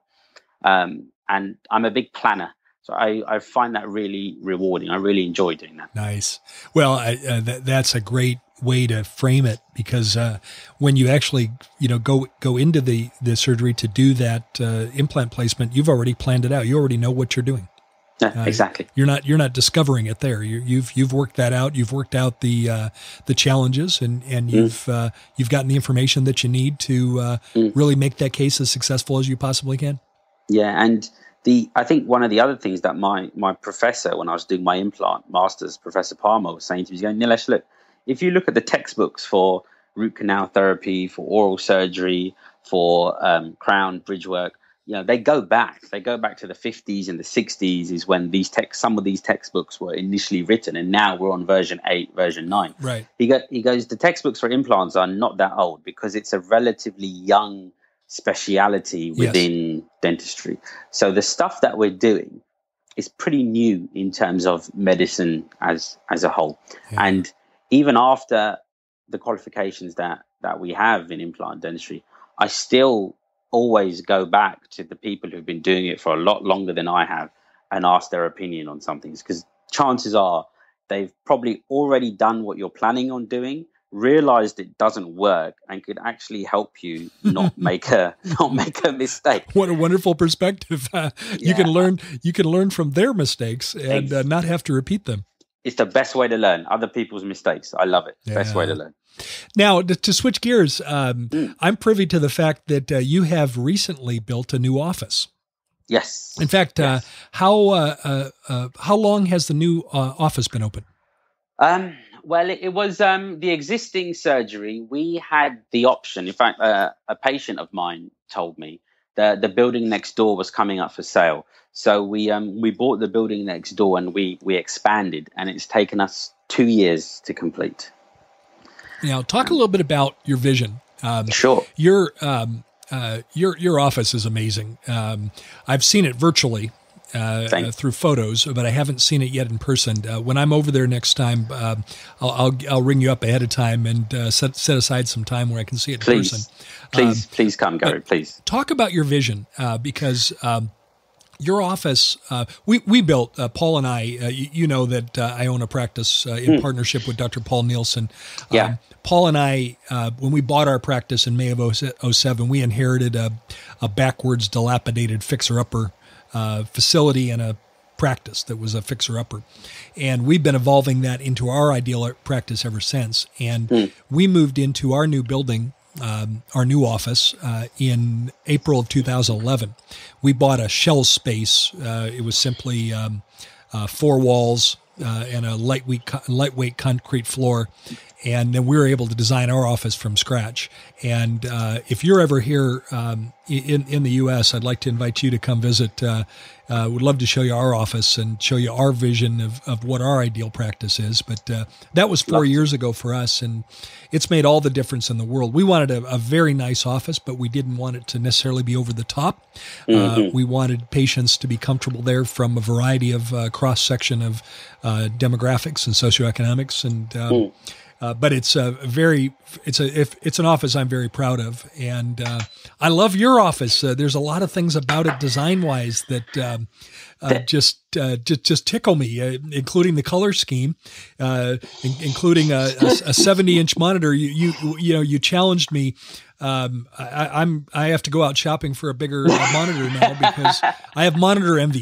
[SPEAKER 3] Um, and I'm a big planner. So I, I find that really rewarding. I really enjoy doing that.
[SPEAKER 2] Nice. Well, I, uh, th- that's a great way to frame it, because uh, when you actually, you know, go go into the, the surgery to do that uh, implant placement, you've already planned it out. You already know what you're doing.
[SPEAKER 3] Yeah, uh, exactly.
[SPEAKER 2] You're not you're not discovering it there. You, you've you've worked that out. You've worked out the uh, the challenges, and and you've mm. uh, you've gotten the information that you need to uh, mm. really make that case as successful as you possibly can.
[SPEAKER 3] Yeah, and the I think one of the other things that my my professor, when I was doing my implant masters, Professor Parmar, was saying to me, he's going, Nilesh, look, if you look at the textbooks for root canal therapy, for oral surgery, for um, crown bridge work, you know, they go back. They go back to the fifties and the sixties is when these text, some of these textbooks were initially written, and now we're on version eight, version nine.
[SPEAKER 2] Right.
[SPEAKER 3] He, go, he goes, the textbooks for implants are not that old because it's a relatively young speciality within yes. dentistry. So the stuff that we're doing is pretty new in terms of medicine as as a whole. Yeah. And even after the qualifications that, that we have in implant dentistry, I still always go back to the people who've been doing it for a lot longer than I have and ask their opinion on some things, because chances are they've probably already done what you're planning on doing, realized it doesn't work, and could actually help you not make a not make a mistake.
[SPEAKER 2] What a wonderful perspective. Uh, yeah. You can learn you can learn from their mistakes and uh, not have to repeat them.
[SPEAKER 3] It's the best way to learn, other people's mistakes. I love it. Yeah. Best way to learn.
[SPEAKER 2] Now, to, to switch gears, um, mm. I'm privy to the fact that uh, you have recently built a new office.
[SPEAKER 3] Yes.
[SPEAKER 2] In fact, yes. Uh, how uh, uh, uh, how long has the new uh, office been open?
[SPEAKER 3] Um, well, it, it was um, the existing surgery. We had the option. In fact, uh, a patient of mine told me that the building next door was coming up for sale. So we um, we bought the building next door and we we expanded, and it's taken us two years to complete.
[SPEAKER 2] Now, talk a little bit about your vision. Um,
[SPEAKER 3] sure.
[SPEAKER 2] Your um, uh, your your office is amazing. Um, I've seen it virtually uh, uh, through photos, but I haven't seen it yet in person. Uh, when I'm over there next time, uh, I'll, I'll I'll ring you up ahead of time and uh, set set aside some time where I can see it in
[SPEAKER 3] please.
[SPEAKER 2] person.
[SPEAKER 3] Please,
[SPEAKER 2] um,
[SPEAKER 3] please come, Gary. Please
[SPEAKER 2] talk about your vision uh, because. Um, Your office, uh, we, we built, uh, Paul and I, uh, you, you know that uh, I own a practice uh, in mm. partnership with Doctor Paul Nielsen.
[SPEAKER 3] Yeah.
[SPEAKER 2] Um, Paul and I, uh, when we bought our practice in May of oh seven, we inherited a, a backwards dilapidated fixer-upper uh, facility and a practice that was a fixer-upper. And we've been evolving that into our ideal practice ever since. And mm. we moved into our new building um, our new office uh, in April of two thousand eleven. We bought a shell space. Uh, it was simply um, uh, four walls uh, and a lightweight lightweight concrete floor. And then we were able to design our office from scratch. And uh, if you're ever here um, in in the U S, I'd like to invite you to come visit. Uh, uh, we'd love to show you our office and show you our vision of, of what our ideal practice is. But uh, that was four years ago for us, and it's made all the difference in the world. We wanted a, a very nice office, but we didn't want it to necessarily be over the top. Mm-hmm. Uh, we wanted patients to be comfortable there from a variety of uh, cross-section of uh, demographics and socioeconomics, and um, mm. Uh, but it's a very, it's a, if it's an office I'm very proud of, and uh, I love your office. Uh, there's a lot of things about it design wise that um, uh, just, uh, just just tickle me, uh, including the color scheme, uh, in, including a, a seventy inch monitor. You, you you know you challenged me. Um, I, I'm I have to go out shopping for a bigger uh, monitor now because I have monitor envy.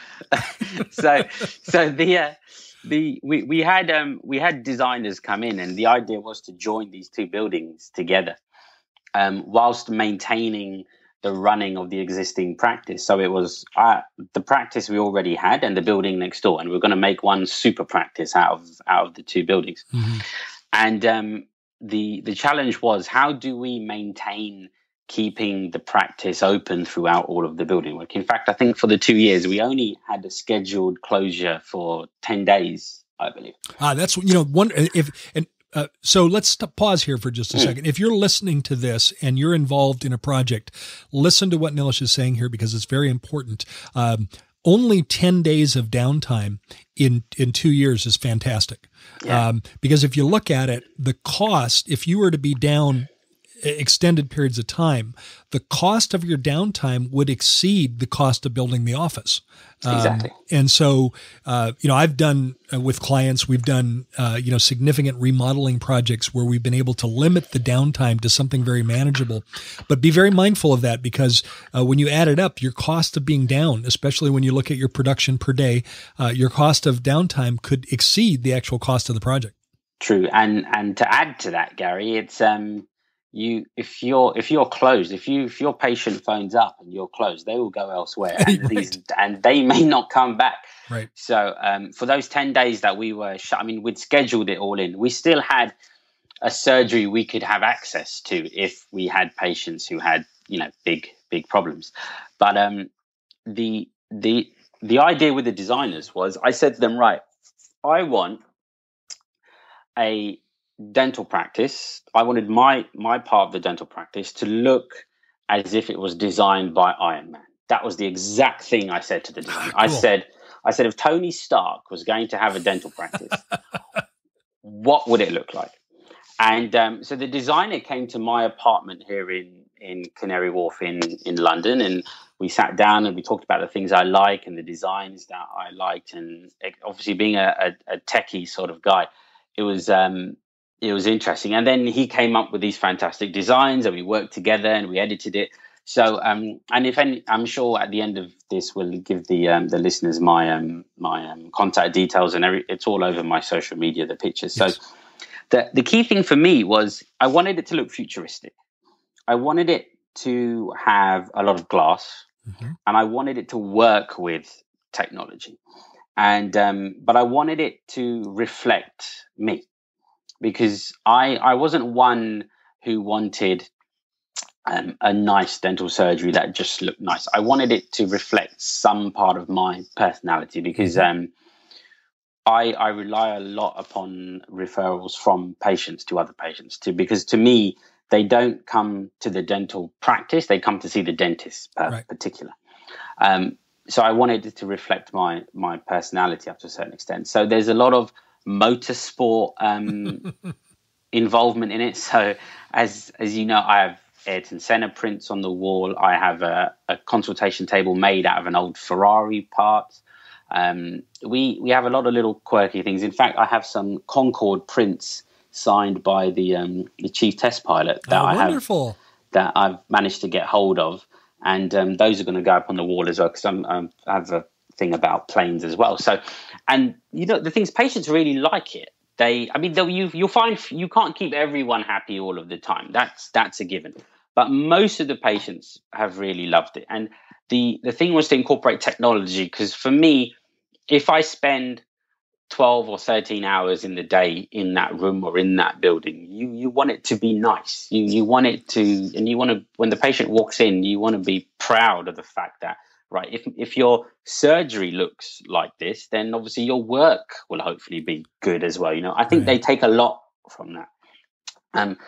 [SPEAKER 3] so so the. Uh... The we, we had um we had designers come in, and the idea was to join these two buildings together, um, whilst maintaining the running of the existing practice. So it was uh, the practice we already had and the building next door, and we we're going to make one super practice out of out of the two buildings. Mm-hmm. And um, the the challenge was, how do we maintain keeping the practice open throughout all of the building work? In fact, I think for the two years, we only had a scheduled closure for ten days, I believe.
[SPEAKER 2] Ah, that's, you know, one, if, and uh, so let's stop, pause here for just a mm. second. If you're listening to this and you're involved in a project, listen to what Nilesh is saying here, because it's very important. Um, only ten days of downtime in, in two years is fantastic. Yeah. Um, because if you look at it, the cost, if you were to be down extended periods of time, the cost of your downtime would exceed the cost of building the office.
[SPEAKER 3] Exactly.
[SPEAKER 2] Um, and so, uh, you know, I've done uh, with clients, we've done, uh, you know, significant remodeling projects where we've been able to limit the downtime to something very manageable, but be very mindful of that, because uh, when you add it up, your cost of being down, especially when you look at your production per day, uh, your cost of downtime could exceed the actual cost of the project.
[SPEAKER 3] True. And, and to add to that, Gary, it's, um, You, if you're if you're closed, if you if your patient phones up and you're closed, they will go elsewhere, and, right. these, and they may not come back.
[SPEAKER 2] Right.
[SPEAKER 3] So um, for those ten days that we were shut, I mean, we'd scheduled it all in. We still had a surgery we could have access to if we had patients who had, you know, big big problems. But um, the the the idea with the designers was, I said to them, right, I want a dental practice. I wanted my my part of the dental practice to look as if it was designed by Iron Man. That was the exact thing I said to the designer. Cool. I said, I said, if Tony Stark was going to have a dental practice, what would it look like? And um, so the designer came to my apartment here in in Canary Wharf in in London, and we sat down and we talked about the things I like and the designs that I liked. And obviously, being a, a, a techie sort of guy, it was um, it was interesting. And then he came up with these fantastic designs, and we worked together and we edited it. So, um, and if any, I'm sure at the end of this, we'll give the um, the listeners my um, my um, contact details, and every, it's all over my social media, the pictures. Yes. So, the the key thing for me was I wanted it to look futuristic. I wanted it to have a lot of glass, mm-hmm. and I wanted it to work with technology, and um, but I wanted it to reflect me. Because I, I wasn't one who wanted um, a nice dental surgery that just looked nice. I wanted it to reflect some part of my personality, because um, I, I rely a lot upon referrals from patients to other patients too. Because to me, they don't come to the dental practice; they come to see the dentist, per right. particular. Um, so I wanted it to reflect my my personality up to a certain extent. So there's a lot of motorsport um, involvement in it. So as as you know, I have Ayrton Senna prints on the wall. I have a, a consultation table made out of an old Ferrari part. Um, we we have a lot of little quirky things. In fact, I have some Concorde prints signed by the um, the chief test pilot that
[SPEAKER 2] oh,
[SPEAKER 3] I have
[SPEAKER 2] wonderful.
[SPEAKER 3] that I've managed to get hold of, and um, those are going to go up on the wall as well, because I'm, I'm I have a thing about planes as well. So, and you know, the things, patients really like it. they, I mean, though you you'll find you can't keep everyone happy all of the time. That's that's a given. But most of the patients have really loved it. And the the thing was to incorporate technology, because for me, if I spend twelve or thirteen hours in the day in that room or in that building, you you want it to be nice. You you want it to, and you want to, when the patient walks in, you want to be proud of the fact that, right, if if your surgery looks like this, then obviously your work will hopefully be good as well. You know, I think
[SPEAKER 2] Right.
[SPEAKER 3] they take a lot from that. Um,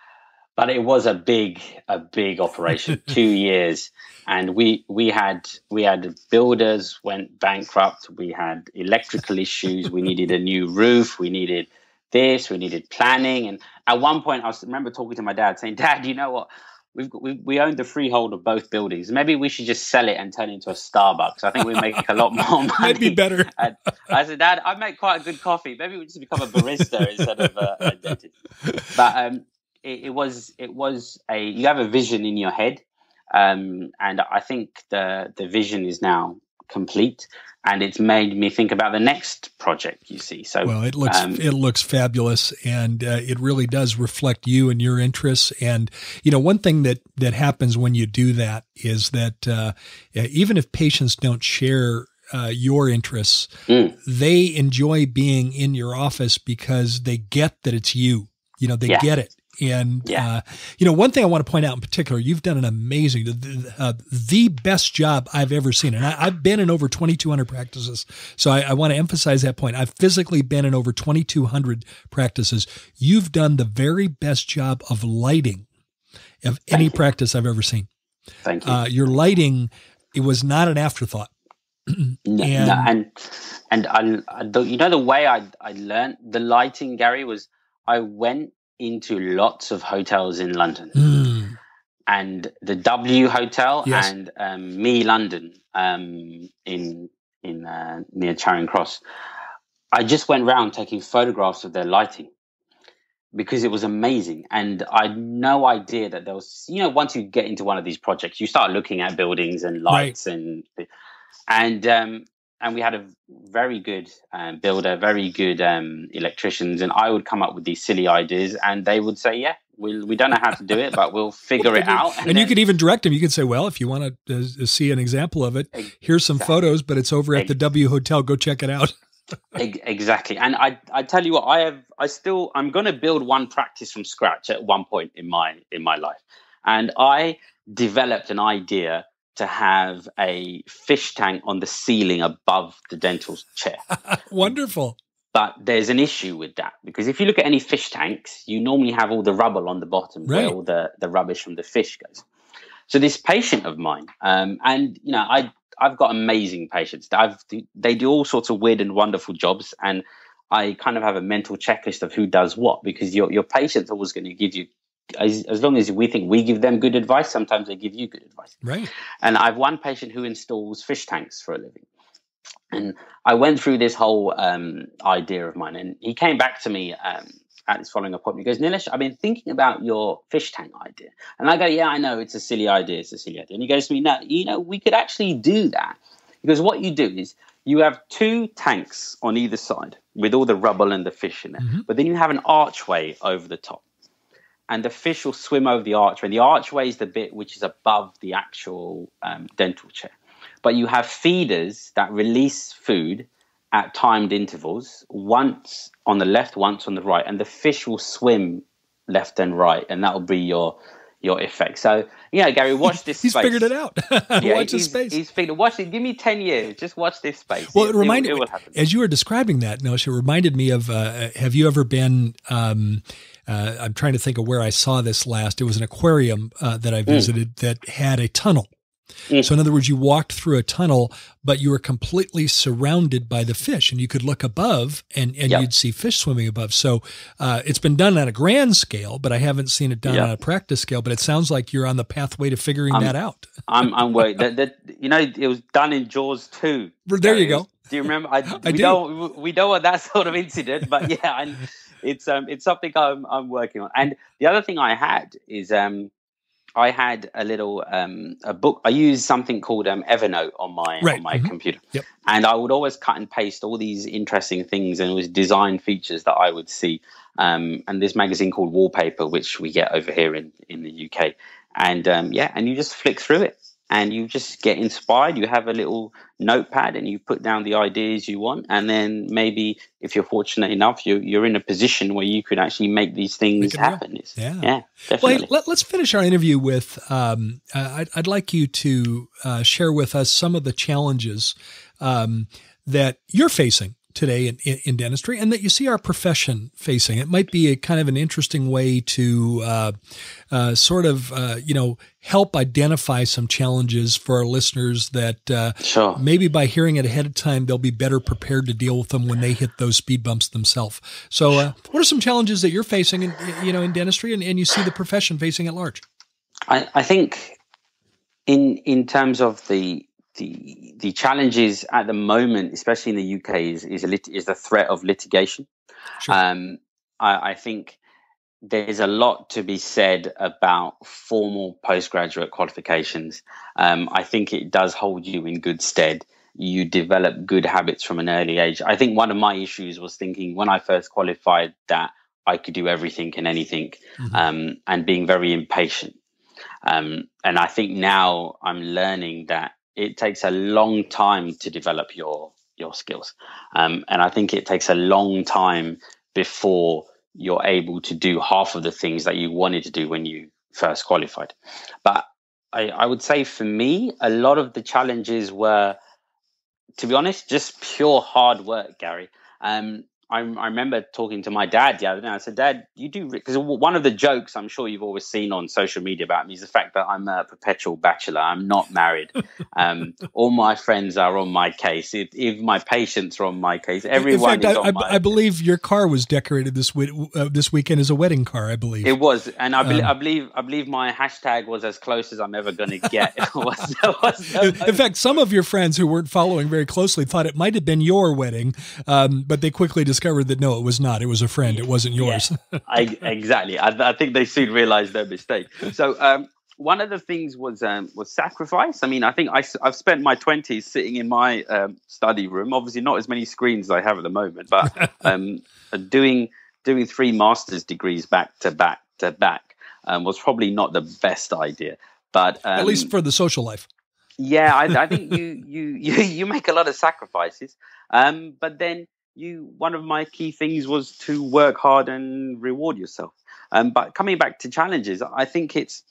[SPEAKER 3] but it was a big, a big operation, two years, and we we had we had builders went bankrupt. We had electrical issues. We needed a new roof. We needed this. We needed planning. And at one point, I was, remember talking to my dad, saying, "Dad, you know what? We've got, we we own the freehold of both buildings. Maybe we should just sell it and turn it into a Starbucks. I think we make a lot more money."
[SPEAKER 2] That'd be better.
[SPEAKER 3] And I said, "Dad, I make quite a good coffee. Maybe we just become a barista instead of a, a dentist." But um, it, it was it was a you have a vision in your head, um, and I think the the vision is now complete. And it's made me think about the next project, you see. So,
[SPEAKER 2] well, it looks um, it looks fabulous, and uh, it really does reflect you and your interests. And you know, one thing that that happens when you do that is that uh, even if patients don't share uh, your interests, mm. they enjoy being in your office because they get that it's you. You know, they yeah. get it. And, yeah. uh, you know, one thing I want to point out in particular, you've done an amazing, uh, the best job I've ever seen. And I, I've been in over twenty-two hundred practices. So I, I want to emphasize that point. I've physically been in over twenty-two hundred practices. You've done the very best job of lighting of Thank any you. practice I've ever seen.
[SPEAKER 3] Thank you.
[SPEAKER 2] Uh, your lighting, it was not an afterthought.
[SPEAKER 3] and, no, and, and I, I, the, you know, the way I, I learned the lighting, Gary, was I went into lots of hotels in London, mm. and the W Hotel yes. and um, Me London um, in in uh, near Charing Cross. I just went round taking photographs of their lighting because it was amazing, and I had no idea that there was. You know, once you get into one of these projects, you start looking at buildings and lights, right. and and um, and we had a very good um, builder, very good um, electricians, and I would come up with these silly ideas, and they would say, "Yeah, we we don't know how to do it, but we'll figure it out."
[SPEAKER 2] And, and then, you could even direct them. You could say, "Well, if you want to uh, see an example of it, here's some exactly. photos, but it's over at the W Hotel. Go check it out."
[SPEAKER 3] Exactly, and I I tell you what, I have I still I'm going to build one practice from scratch at one point in my in my life, and I developed an idea to have a fish tank on the ceiling above the dental chair.
[SPEAKER 2] Wonderful.
[SPEAKER 3] But there's an issue with that, because if you look at any fish tanks, you normally have all the rubble on the bottom right. where all the, the rubbish from the fish goes. So this patient of mine, um, and you know, I I've got amazing patients. I've they do all sorts of weird and wonderful jobs, and I kind of have a mental checklist of who does what, because your your patient's always going to give you. As, as long as we think we give them good advice, sometimes they give you good advice.
[SPEAKER 2] Right.
[SPEAKER 3] And I have one patient who installs fish tanks for a living. And I went through this whole um, idea of mine, and he came back to me um, at his following appointment. He goes, "Nilesh, I've been thinking about your fish tank idea." And I go, "Yeah, I know, it's a silly idea, it's a silly idea." And he goes to me, "No, you know, we could actually do that." Because what you do is you have two tanks on either side with all the rubble and the fish in there, mm-hmm. but then you have an archway over the top. And the fish will swim over the archway. The archway is the bit which is above the actual um, dental chair. But you have feeders that release food at timed intervals, once on the left, once on the right. And the fish will swim left and right, and that will be your your effect. So, yeah, Gary, watch this
[SPEAKER 2] he's
[SPEAKER 3] space.
[SPEAKER 2] He's figured it out.
[SPEAKER 3] yeah,
[SPEAKER 2] watch this space.
[SPEAKER 3] He's figured Watch it. Give me ten years. Just watch this space.
[SPEAKER 2] Well,
[SPEAKER 3] it,
[SPEAKER 2] it reminded
[SPEAKER 3] it, it
[SPEAKER 2] me, as you were describing that, Nilesh, it reminded me of, uh, have you ever been... Um, Uh, I'm trying to think of where I saw this last. It was an aquarium uh, that I visited mm. that had a tunnel. Mm. So in other words, you walked through a tunnel, but you were completely surrounded by the fish, and you could look above and, and yep. you'd see fish swimming above. So uh, it's been done on a grand scale, but I haven't seen it done yep. on a practice scale, but it sounds like you're on the pathway to figuring I'm,
[SPEAKER 3] that
[SPEAKER 2] out.
[SPEAKER 3] I'm, I'm worried. that, that, you know, it was done in Jaws two.
[SPEAKER 2] There you go.
[SPEAKER 3] Was, do you remember? I,
[SPEAKER 2] I
[SPEAKER 3] we
[SPEAKER 2] do.
[SPEAKER 3] Know, we know what that sort of incident, but yeah, I, It's um it's something I'm I'm working on. And the other thing I had is um I had a little um, a book. I used something called um, Evernote on my
[SPEAKER 2] Right.
[SPEAKER 3] on my
[SPEAKER 2] Mm-hmm.
[SPEAKER 3] computer,
[SPEAKER 2] Yep.
[SPEAKER 3] and I would always cut and paste all these interesting things, and it was design features that I would see. Um, and this magazine called Wallpaper, which we get over here in in the U K, and um, yeah, and you just flick through it, and you just get inspired. You have a little notepad, and you put down the ideas you want, and then maybe if you're fortunate enough, you you're in a position where you could actually make these things
[SPEAKER 2] Make it
[SPEAKER 3] happen.
[SPEAKER 2] real.
[SPEAKER 3] It's,
[SPEAKER 2] Yeah.
[SPEAKER 3] yeah, definitely.
[SPEAKER 2] Well, hey, let, let's finish our interview with, um, uh, I'd, I'd like you to uh, share with us some of the challenges um, that you're facing today in, in, in dentistry and that you see our profession facing. It might be a kind of an interesting way to uh, uh, sort of, uh, you know, help identify some challenges for our listeners that uh,
[SPEAKER 3] Sure.
[SPEAKER 2] maybe by hearing it ahead of time, they'll be better prepared to deal with them when they hit those speed bumps themselves. So uh, what are some challenges that you're facing in, you know, in dentistry and, and you see the profession facing at large?
[SPEAKER 3] I, I think in in terms of the the the challenges at the moment, especially in the U K, is is a lit, is the threat of litigation.
[SPEAKER 2] Sure.
[SPEAKER 3] Um, I, I think there's a lot to be said about formal postgraduate qualifications. Um, I think it does hold you in good stead. You develop good habits from an early age. I think one of my issues was thinking when I first qualified that I could do everything and anything,
[SPEAKER 2] Mm-hmm.
[SPEAKER 3] um, and being very impatient. Um, and I think now I'm learning that it takes a long time to develop your your skills, um, and I think it takes a long time before you're able to do half of the things that you wanted to do when you first qualified. But I, I would say for me, a lot of the challenges were, to be honest, just pure hard work, Gary. Um, I, I remember talking to my dad the other day. I said, Dad, you do, because one of the jokes I'm sure you've always seen on social media about me is the fact that I'm a perpetual bachelor. I'm not married. Um, all my friends are on my case. If, if my patients are on my case, everyone
[SPEAKER 2] in fact,
[SPEAKER 3] is
[SPEAKER 2] I,
[SPEAKER 3] on
[SPEAKER 2] I,
[SPEAKER 3] my
[SPEAKER 2] I believe your car was decorated this wi- uh, this weekend as a wedding car, I believe.
[SPEAKER 3] It was, and I, be-
[SPEAKER 2] Um,
[SPEAKER 3] I believe I believe my hashtag was as close as I'm ever going to get. It was, it was the
[SPEAKER 2] in
[SPEAKER 3] most-
[SPEAKER 2] fact, some of your friends who weren't following very closely thought it might have been your wedding, um, but they quickly discovered that no, it was not. It was a friend. It wasn't yours.
[SPEAKER 3] Yeah, I, exactly. I, I think they soon realized their mistake. So um, one of the things was um, was sacrifice. I mean, I think I, I've spent my twenties sitting in my um, study room. Obviously, not as many screens as I have at the moment, but um, doing doing three master's degrees back to back to back um, was probably not the best idea. But um,
[SPEAKER 2] At least for the social life.
[SPEAKER 3] yeah, I, I think you, you you you make a lot of sacrifices. Um, but then you one of my key things was to work hard and reward yourself. Um, but coming back to challenges, I think it's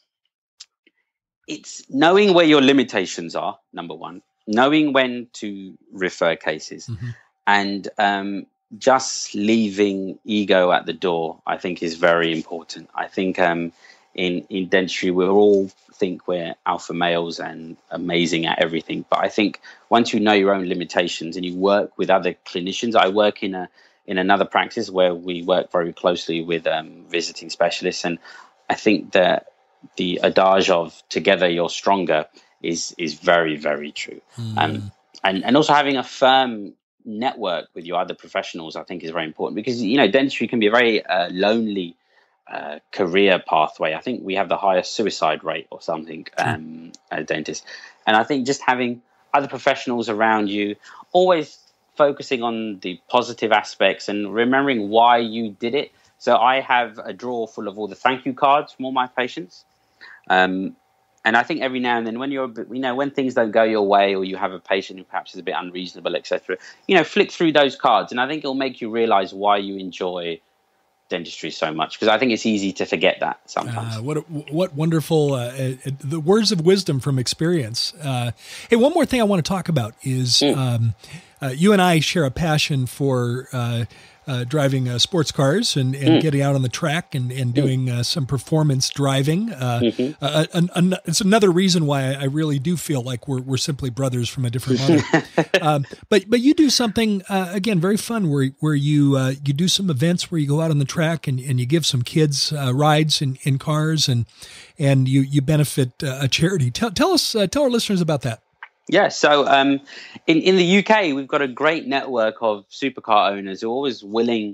[SPEAKER 3] it's knowing where your limitations are. Number one, knowing when to refer cases,
[SPEAKER 2] Mm-hmm.
[SPEAKER 3] and um, just leaving ego at the door, I think, is very important. I think um, in in dentistry, we all think we're alpha males and amazing at everything, but I think once you know your own limitations and you work with other clinicians, I work in a in another practice where we work very closely with um, visiting specialists, and I think that the adage of "together you're stronger" is is very very true.
[SPEAKER 2] Mm.
[SPEAKER 3] Um, and and also having a firm network with your other professionals, I think, is very important, because you know dentistry can be a very uh, lonely uh, career pathway. I think we have the highest suicide rate or something um, as dentists, and I think just having other professionals around you, always focusing on the positive aspects and remembering why you did it. So I have a drawer full of all the thank you cards from all my patients. Um, And I think every now and then, when you're, you know, when things don't go your way, or you have a patient who perhaps is a bit unreasonable, et cetera, you know, flick through those cards, and I think it'll make you realize why you enjoy dentistry so much, because I think it's easy to forget that sometimes.
[SPEAKER 2] Uh, what what wonderful uh, uh, the words of wisdom from experience. Uh, hey, one more thing I want to talk about is
[SPEAKER 3] Mm.
[SPEAKER 2] um, uh, you and I share a passion for uh, uh, driving uh, sports cars and, and
[SPEAKER 3] Mm.
[SPEAKER 2] getting out on the track and, and doing uh, some performance driving. Uh,
[SPEAKER 3] Mhm.
[SPEAKER 2] uh, an, an, it's another reason why I really do feel like we're we're simply brothers from a different mother. um, but but you do something uh, again very fun where where you uh, you do some events where you go out on the track and, and you give some kids uh, rides in, in cars and and you you benefit uh, a charity. Tell tell us uh, tell our listeners about that.
[SPEAKER 3] Yeah, so um, in, in the U K, we've got a great network of supercar owners who are always willing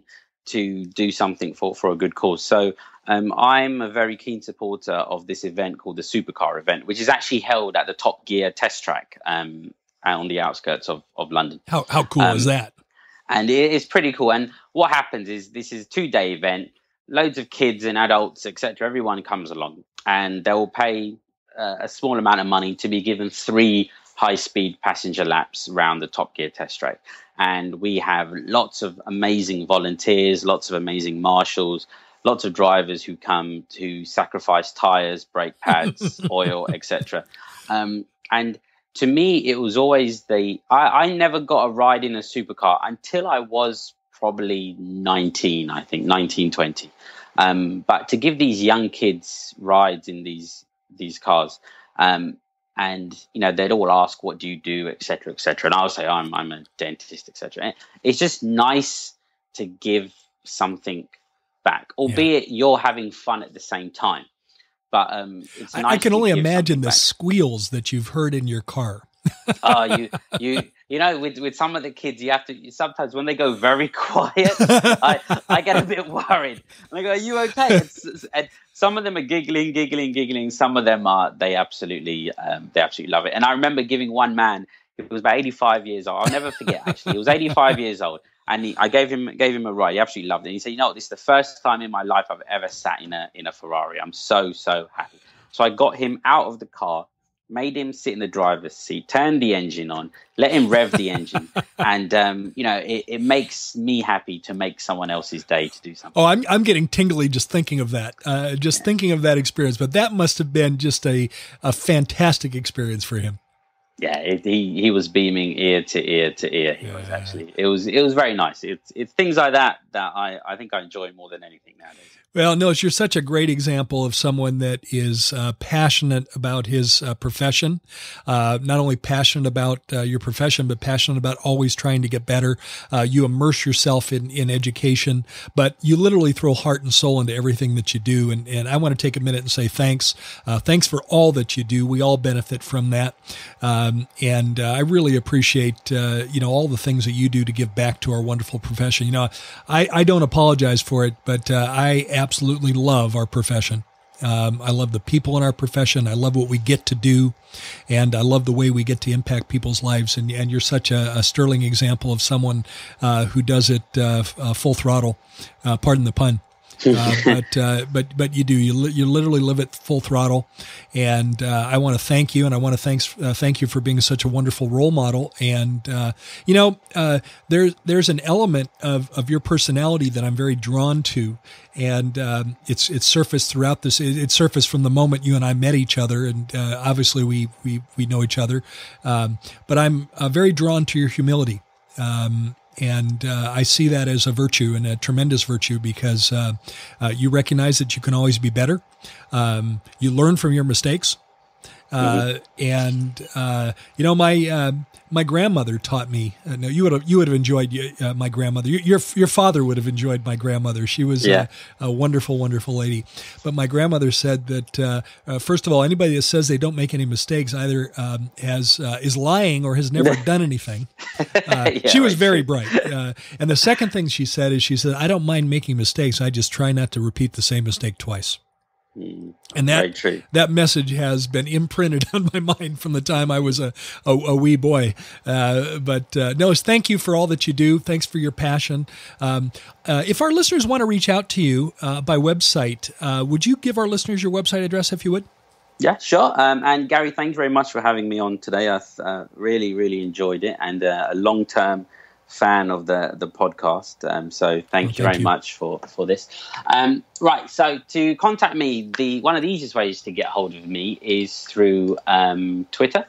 [SPEAKER 3] to do something for, for a good cause. So um, I'm a very keen supporter of this event called the Supercar event, which is actually held at the Top Gear test track um, on the outskirts of, of London.
[SPEAKER 2] How how cool
[SPEAKER 3] um,
[SPEAKER 2] is that?
[SPEAKER 3] And it, it's pretty cool. And what happens is this is a two-day event, loads of kids and adults, et cetera. Everyone comes along, and they'll pay uh, a small amount of money to be given three high-speed passenger laps around the Top Gear test track. And we have lots of amazing volunteers, lots of amazing marshals, lots of drivers who come to sacrifice tires, brake pads, oil, et cetera. Um, and to me, it was always the I, I never got a ride in a supercar until I was probably nineteen, I think, nineteen, twenty. Um, but to give these young kids rides in these these cars, um, and you know, they'd all ask, "What do you do?" et cetera, et cetera. And I'll say, "I'm I'm a dentist," et cetera. It's just nice to give something back, albeit yeah. you're having fun at the same time. But um, it's nice
[SPEAKER 2] I can
[SPEAKER 3] to
[SPEAKER 2] only
[SPEAKER 3] give
[SPEAKER 2] imagine the
[SPEAKER 3] back.
[SPEAKER 2] squeals that you've heard in your car.
[SPEAKER 3] Oh, you, you, you know, with, with some of the kids, you have to, sometimes when they go very quiet, I, I get a bit worried. And I go, "Are you okay?" It's, it's, and some of them are giggling, giggling, giggling. Some of them are, they absolutely, um, they absolutely love it. And I remember giving one man, he was about eighty-five years old. I'll never forget, actually. He was eighty-five years old. And he, I gave him gave him a ride. He absolutely loved it. And he said, "You know what? This is the first time in my life I've ever sat in a in a Ferrari. I'm so, so happy." So I got him out of the car, made him sit in the driver's seat, turned the engine on, let him rev the engine. And, um, you know, it, it makes me happy to make someone else's day to do something.
[SPEAKER 2] Oh, I'm I'm getting tingly just thinking of that, uh, just yeah. thinking of that experience. But that must have been just a, a fantastic experience for him.
[SPEAKER 3] Yeah, it, he he was beaming ear to ear to ear. He yeah. was actually. It was it was very nice. It's it's things like that that I, I think I enjoy more than anything nowadays.
[SPEAKER 2] Well, Nilesh, you're such a great example of someone that is uh, passionate about his uh, profession, uh, not only passionate about uh, your profession, but passionate about always trying to get better. Uh, you immerse yourself in, in education, but you literally throw heart and soul into everything that you do. And, and I want to take a minute and say thanks. Uh, thanks for all that you do. We all benefit from that. Um, and uh, I really appreciate, uh, you know, all the things that you do to give back to our wonderful profession. You know, I, I don't apologize for it, but uh, I absolutely love our profession. Um, I love the people in our profession. I love what we get to do, and I love the way we get to impact people's lives. And, and you're such a, a sterling example of someone uh, who does it uh, uh, full throttle. Uh, pardon the pun. uh, but uh, but but you do you li- you literally live it full throttle, and uh, I want to thank you, and I want to thanks uh, thank you for being such a wonderful role model. And uh, you know, uh, there's there's an element of, of your personality that I'm very drawn to, and um, it's it's surfaced throughout this. It, it surfaced from the moment you and I met each other, and uh, obviously we we we know each other. Um, but I'm uh, very drawn to your humility. Um, And uh, I see that as a virtue, and a tremendous virtue, because uh, uh, you recognize that you can always be better. Um, you learn from your mistakes. Uh, mm-hmm. And, uh, you know, my uh, my grandmother taught me, uh, no, you would have, you would have enjoyed uh, my grandmother. Your, your your father would have enjoyed my grandmother. She was yeah. a, a wonderful, wonderful lady. But my grandmother said that, uh, uh, first of all, anybody that says they don't make any mistakes either um, has uh, is lying or has never done anything. Uh, yeah, she was very bright. Uh, and the second thing she said is, she said, "I don't mind making mistakes. I just try not to repeat the same mistake twice."
[SPEAKER 3] Mm,
[SPEAKER 2] and that that message has been imprinted on my mind from the time I was a, a, a wee boy. Uh, but uh, Nilesh, thank you for all that you do. Thanks for your passion. Um, uh, if our listeners want to reach out to you uh, by website, uh, would you give our listeners your website address if you would?
[SPEAKER 3] Yeah, sure. Um, and Gary, thank you very much for having me on today. I uh, really, really enjoyed it, and uh, a long-term fan of the the podcast, um, so thank oh, you thank very you. much for for this. Um, right, so to contact me, the one of the easiest ways to get hold of me is through um, Twitter,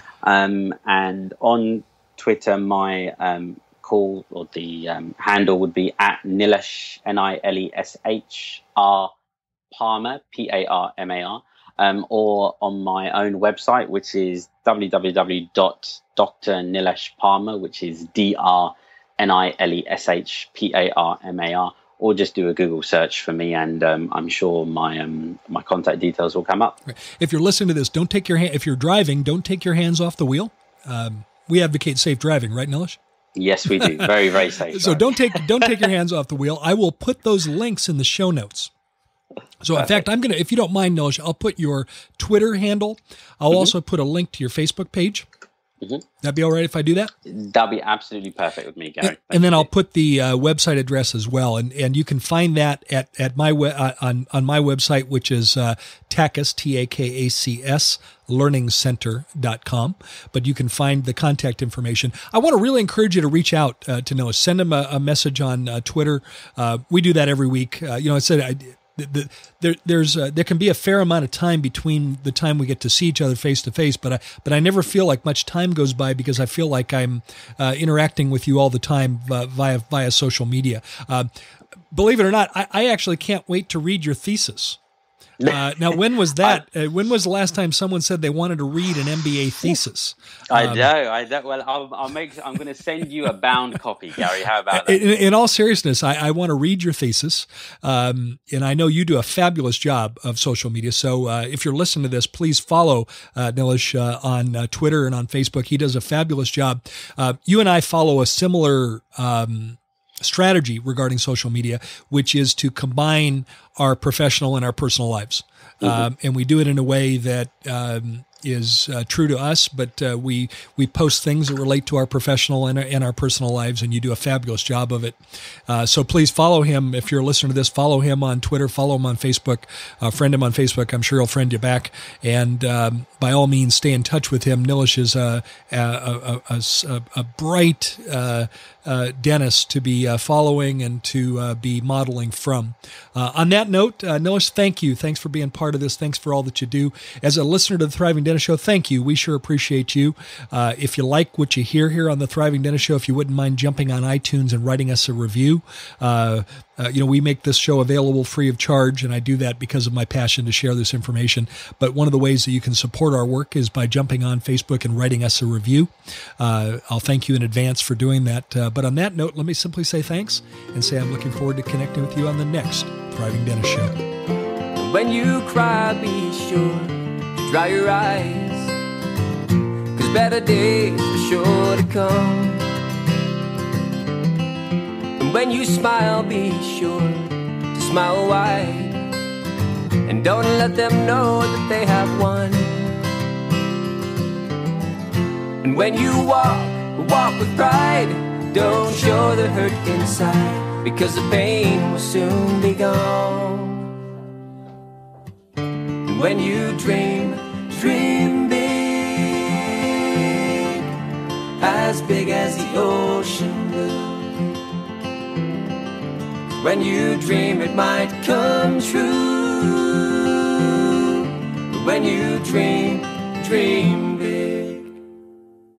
[SPEAKER 3] um, and on Twitter, my um, call or the um, handle would be at Nilesh N I L E S H R Parmar P A R M A R. Um, or on my own website, which is w w w dot d r nilesh parmar, which is D R N I L E S H P A R M A R, or just do a Google search for me, and um, I'm sure my um, my contact details will come up.
[SPEAKER 2] If you're listening to this, don't take your hand. If you're driving, don't take your hands off the wheel. Um, we advocate safe driving, right, Nilesh?
[SPEAKER 3] Yes, we do. Very, very safe.
[SPEAKER 2] So don't take don't take your hands off the wheel. I will put those links in the show notes. So in fact, I'm going to, if you don't mind, Nilesh, I'll put your Twitter handle. I'll mm-hmm. also put a link to your Facebook page. Mm-hmm. That'd be all right if I do that?
[SPEAKER 3] That'd be absolutely perfect with me, Gary.
[SPEAKER 2] And, and then I'll put the uh, website address as well, and and you can find that at at my we- uh, on on my website, which is uh, Takas T A K A C S learning center dot com. But you can find the contact information. I want to really encourage you to reach out uh, to Noah. Send him a, a message on uh, Twitter. Uh, we do that every week. Uh, you know, I said I. The, the, there, there's uh, there can be a fair amount of time between the time we get to see each other face to face, but I but I never feel like much time goes by because I feel like I'm uh, interacting with you all the time uh, via via social media. Uh, believe it or not, I, I actually can't wait to read your thesis. Uh, now, when was that? Uh, when was the last time someone said they wanted to read an M B A thesis?
[SPEAKER 3] I
[SPEAKER 2] um,
[SPEAKER 3] know. I know. Well, I'll, I'll make. I'm going to send you a bound copy, Gary. How about that?
[SPEAKER 2] In, in all seriousness, I, I want to read your thesis, um, and I know you do a fabulous job of social media. So, uh, if you're listening to this, please follow uh, Nilesh uh, on uh, Twitter and on Facebook. He does a fabulous job. Uh, you and I follow a similar Um, strategy regarding social media, which is to combine our professional and our personal lives. Mm-hmm. Um, and we do it in a way that um, is uh, true to us, but uh, we we post things that relate to our professional and our, and our personal lives, and you do a fabulous job of it. Uh, so please follow him. If you're listening to this, follow him on Twitter, follow him on Facebook, uh, friend him on Facebook. I'm sure he'll friend you back. And um, by all means, stay in touch with him. Nilesh is a, a, a, a, a, a bright uh, uh, dentist to be uh, following and to uh, be modeling from. Uh, on that note, uh, Nilesh, thank you. Thanks for being part of this. Thanks for all that you do. As a listener to the Thriving Dentist Show, thank you. We sure appreciate you. Uh, if you like what you hear here on the Thriving Dentist Show, if you wouldn't mind jumping on iTunes and writing us a review. Uh, uh, you know, we make this show available free of charge, and I do that because of my passion to share this information. But one of the ways that you can support our work is by jumping on Facebook and writing us a review. Uh, I'll thank you in advance for doing that. Uh, but on that note, let me simply say thanks and say I'm looking forward to connecting with you on the next Thriving Dentist Show.
[SPEAKER 4] When you cry, be sure to dry your eyes, 'cause better days are sure to come. And when you smile, be sure to smile wide, and don't let them know that they have won. And when you walk, walk with pride, don't show the hurt inside, because the pain will soon be gone. And when you dream, dream big, as big as the ocean blue. When you dream, it might come true. When you dream, dream big.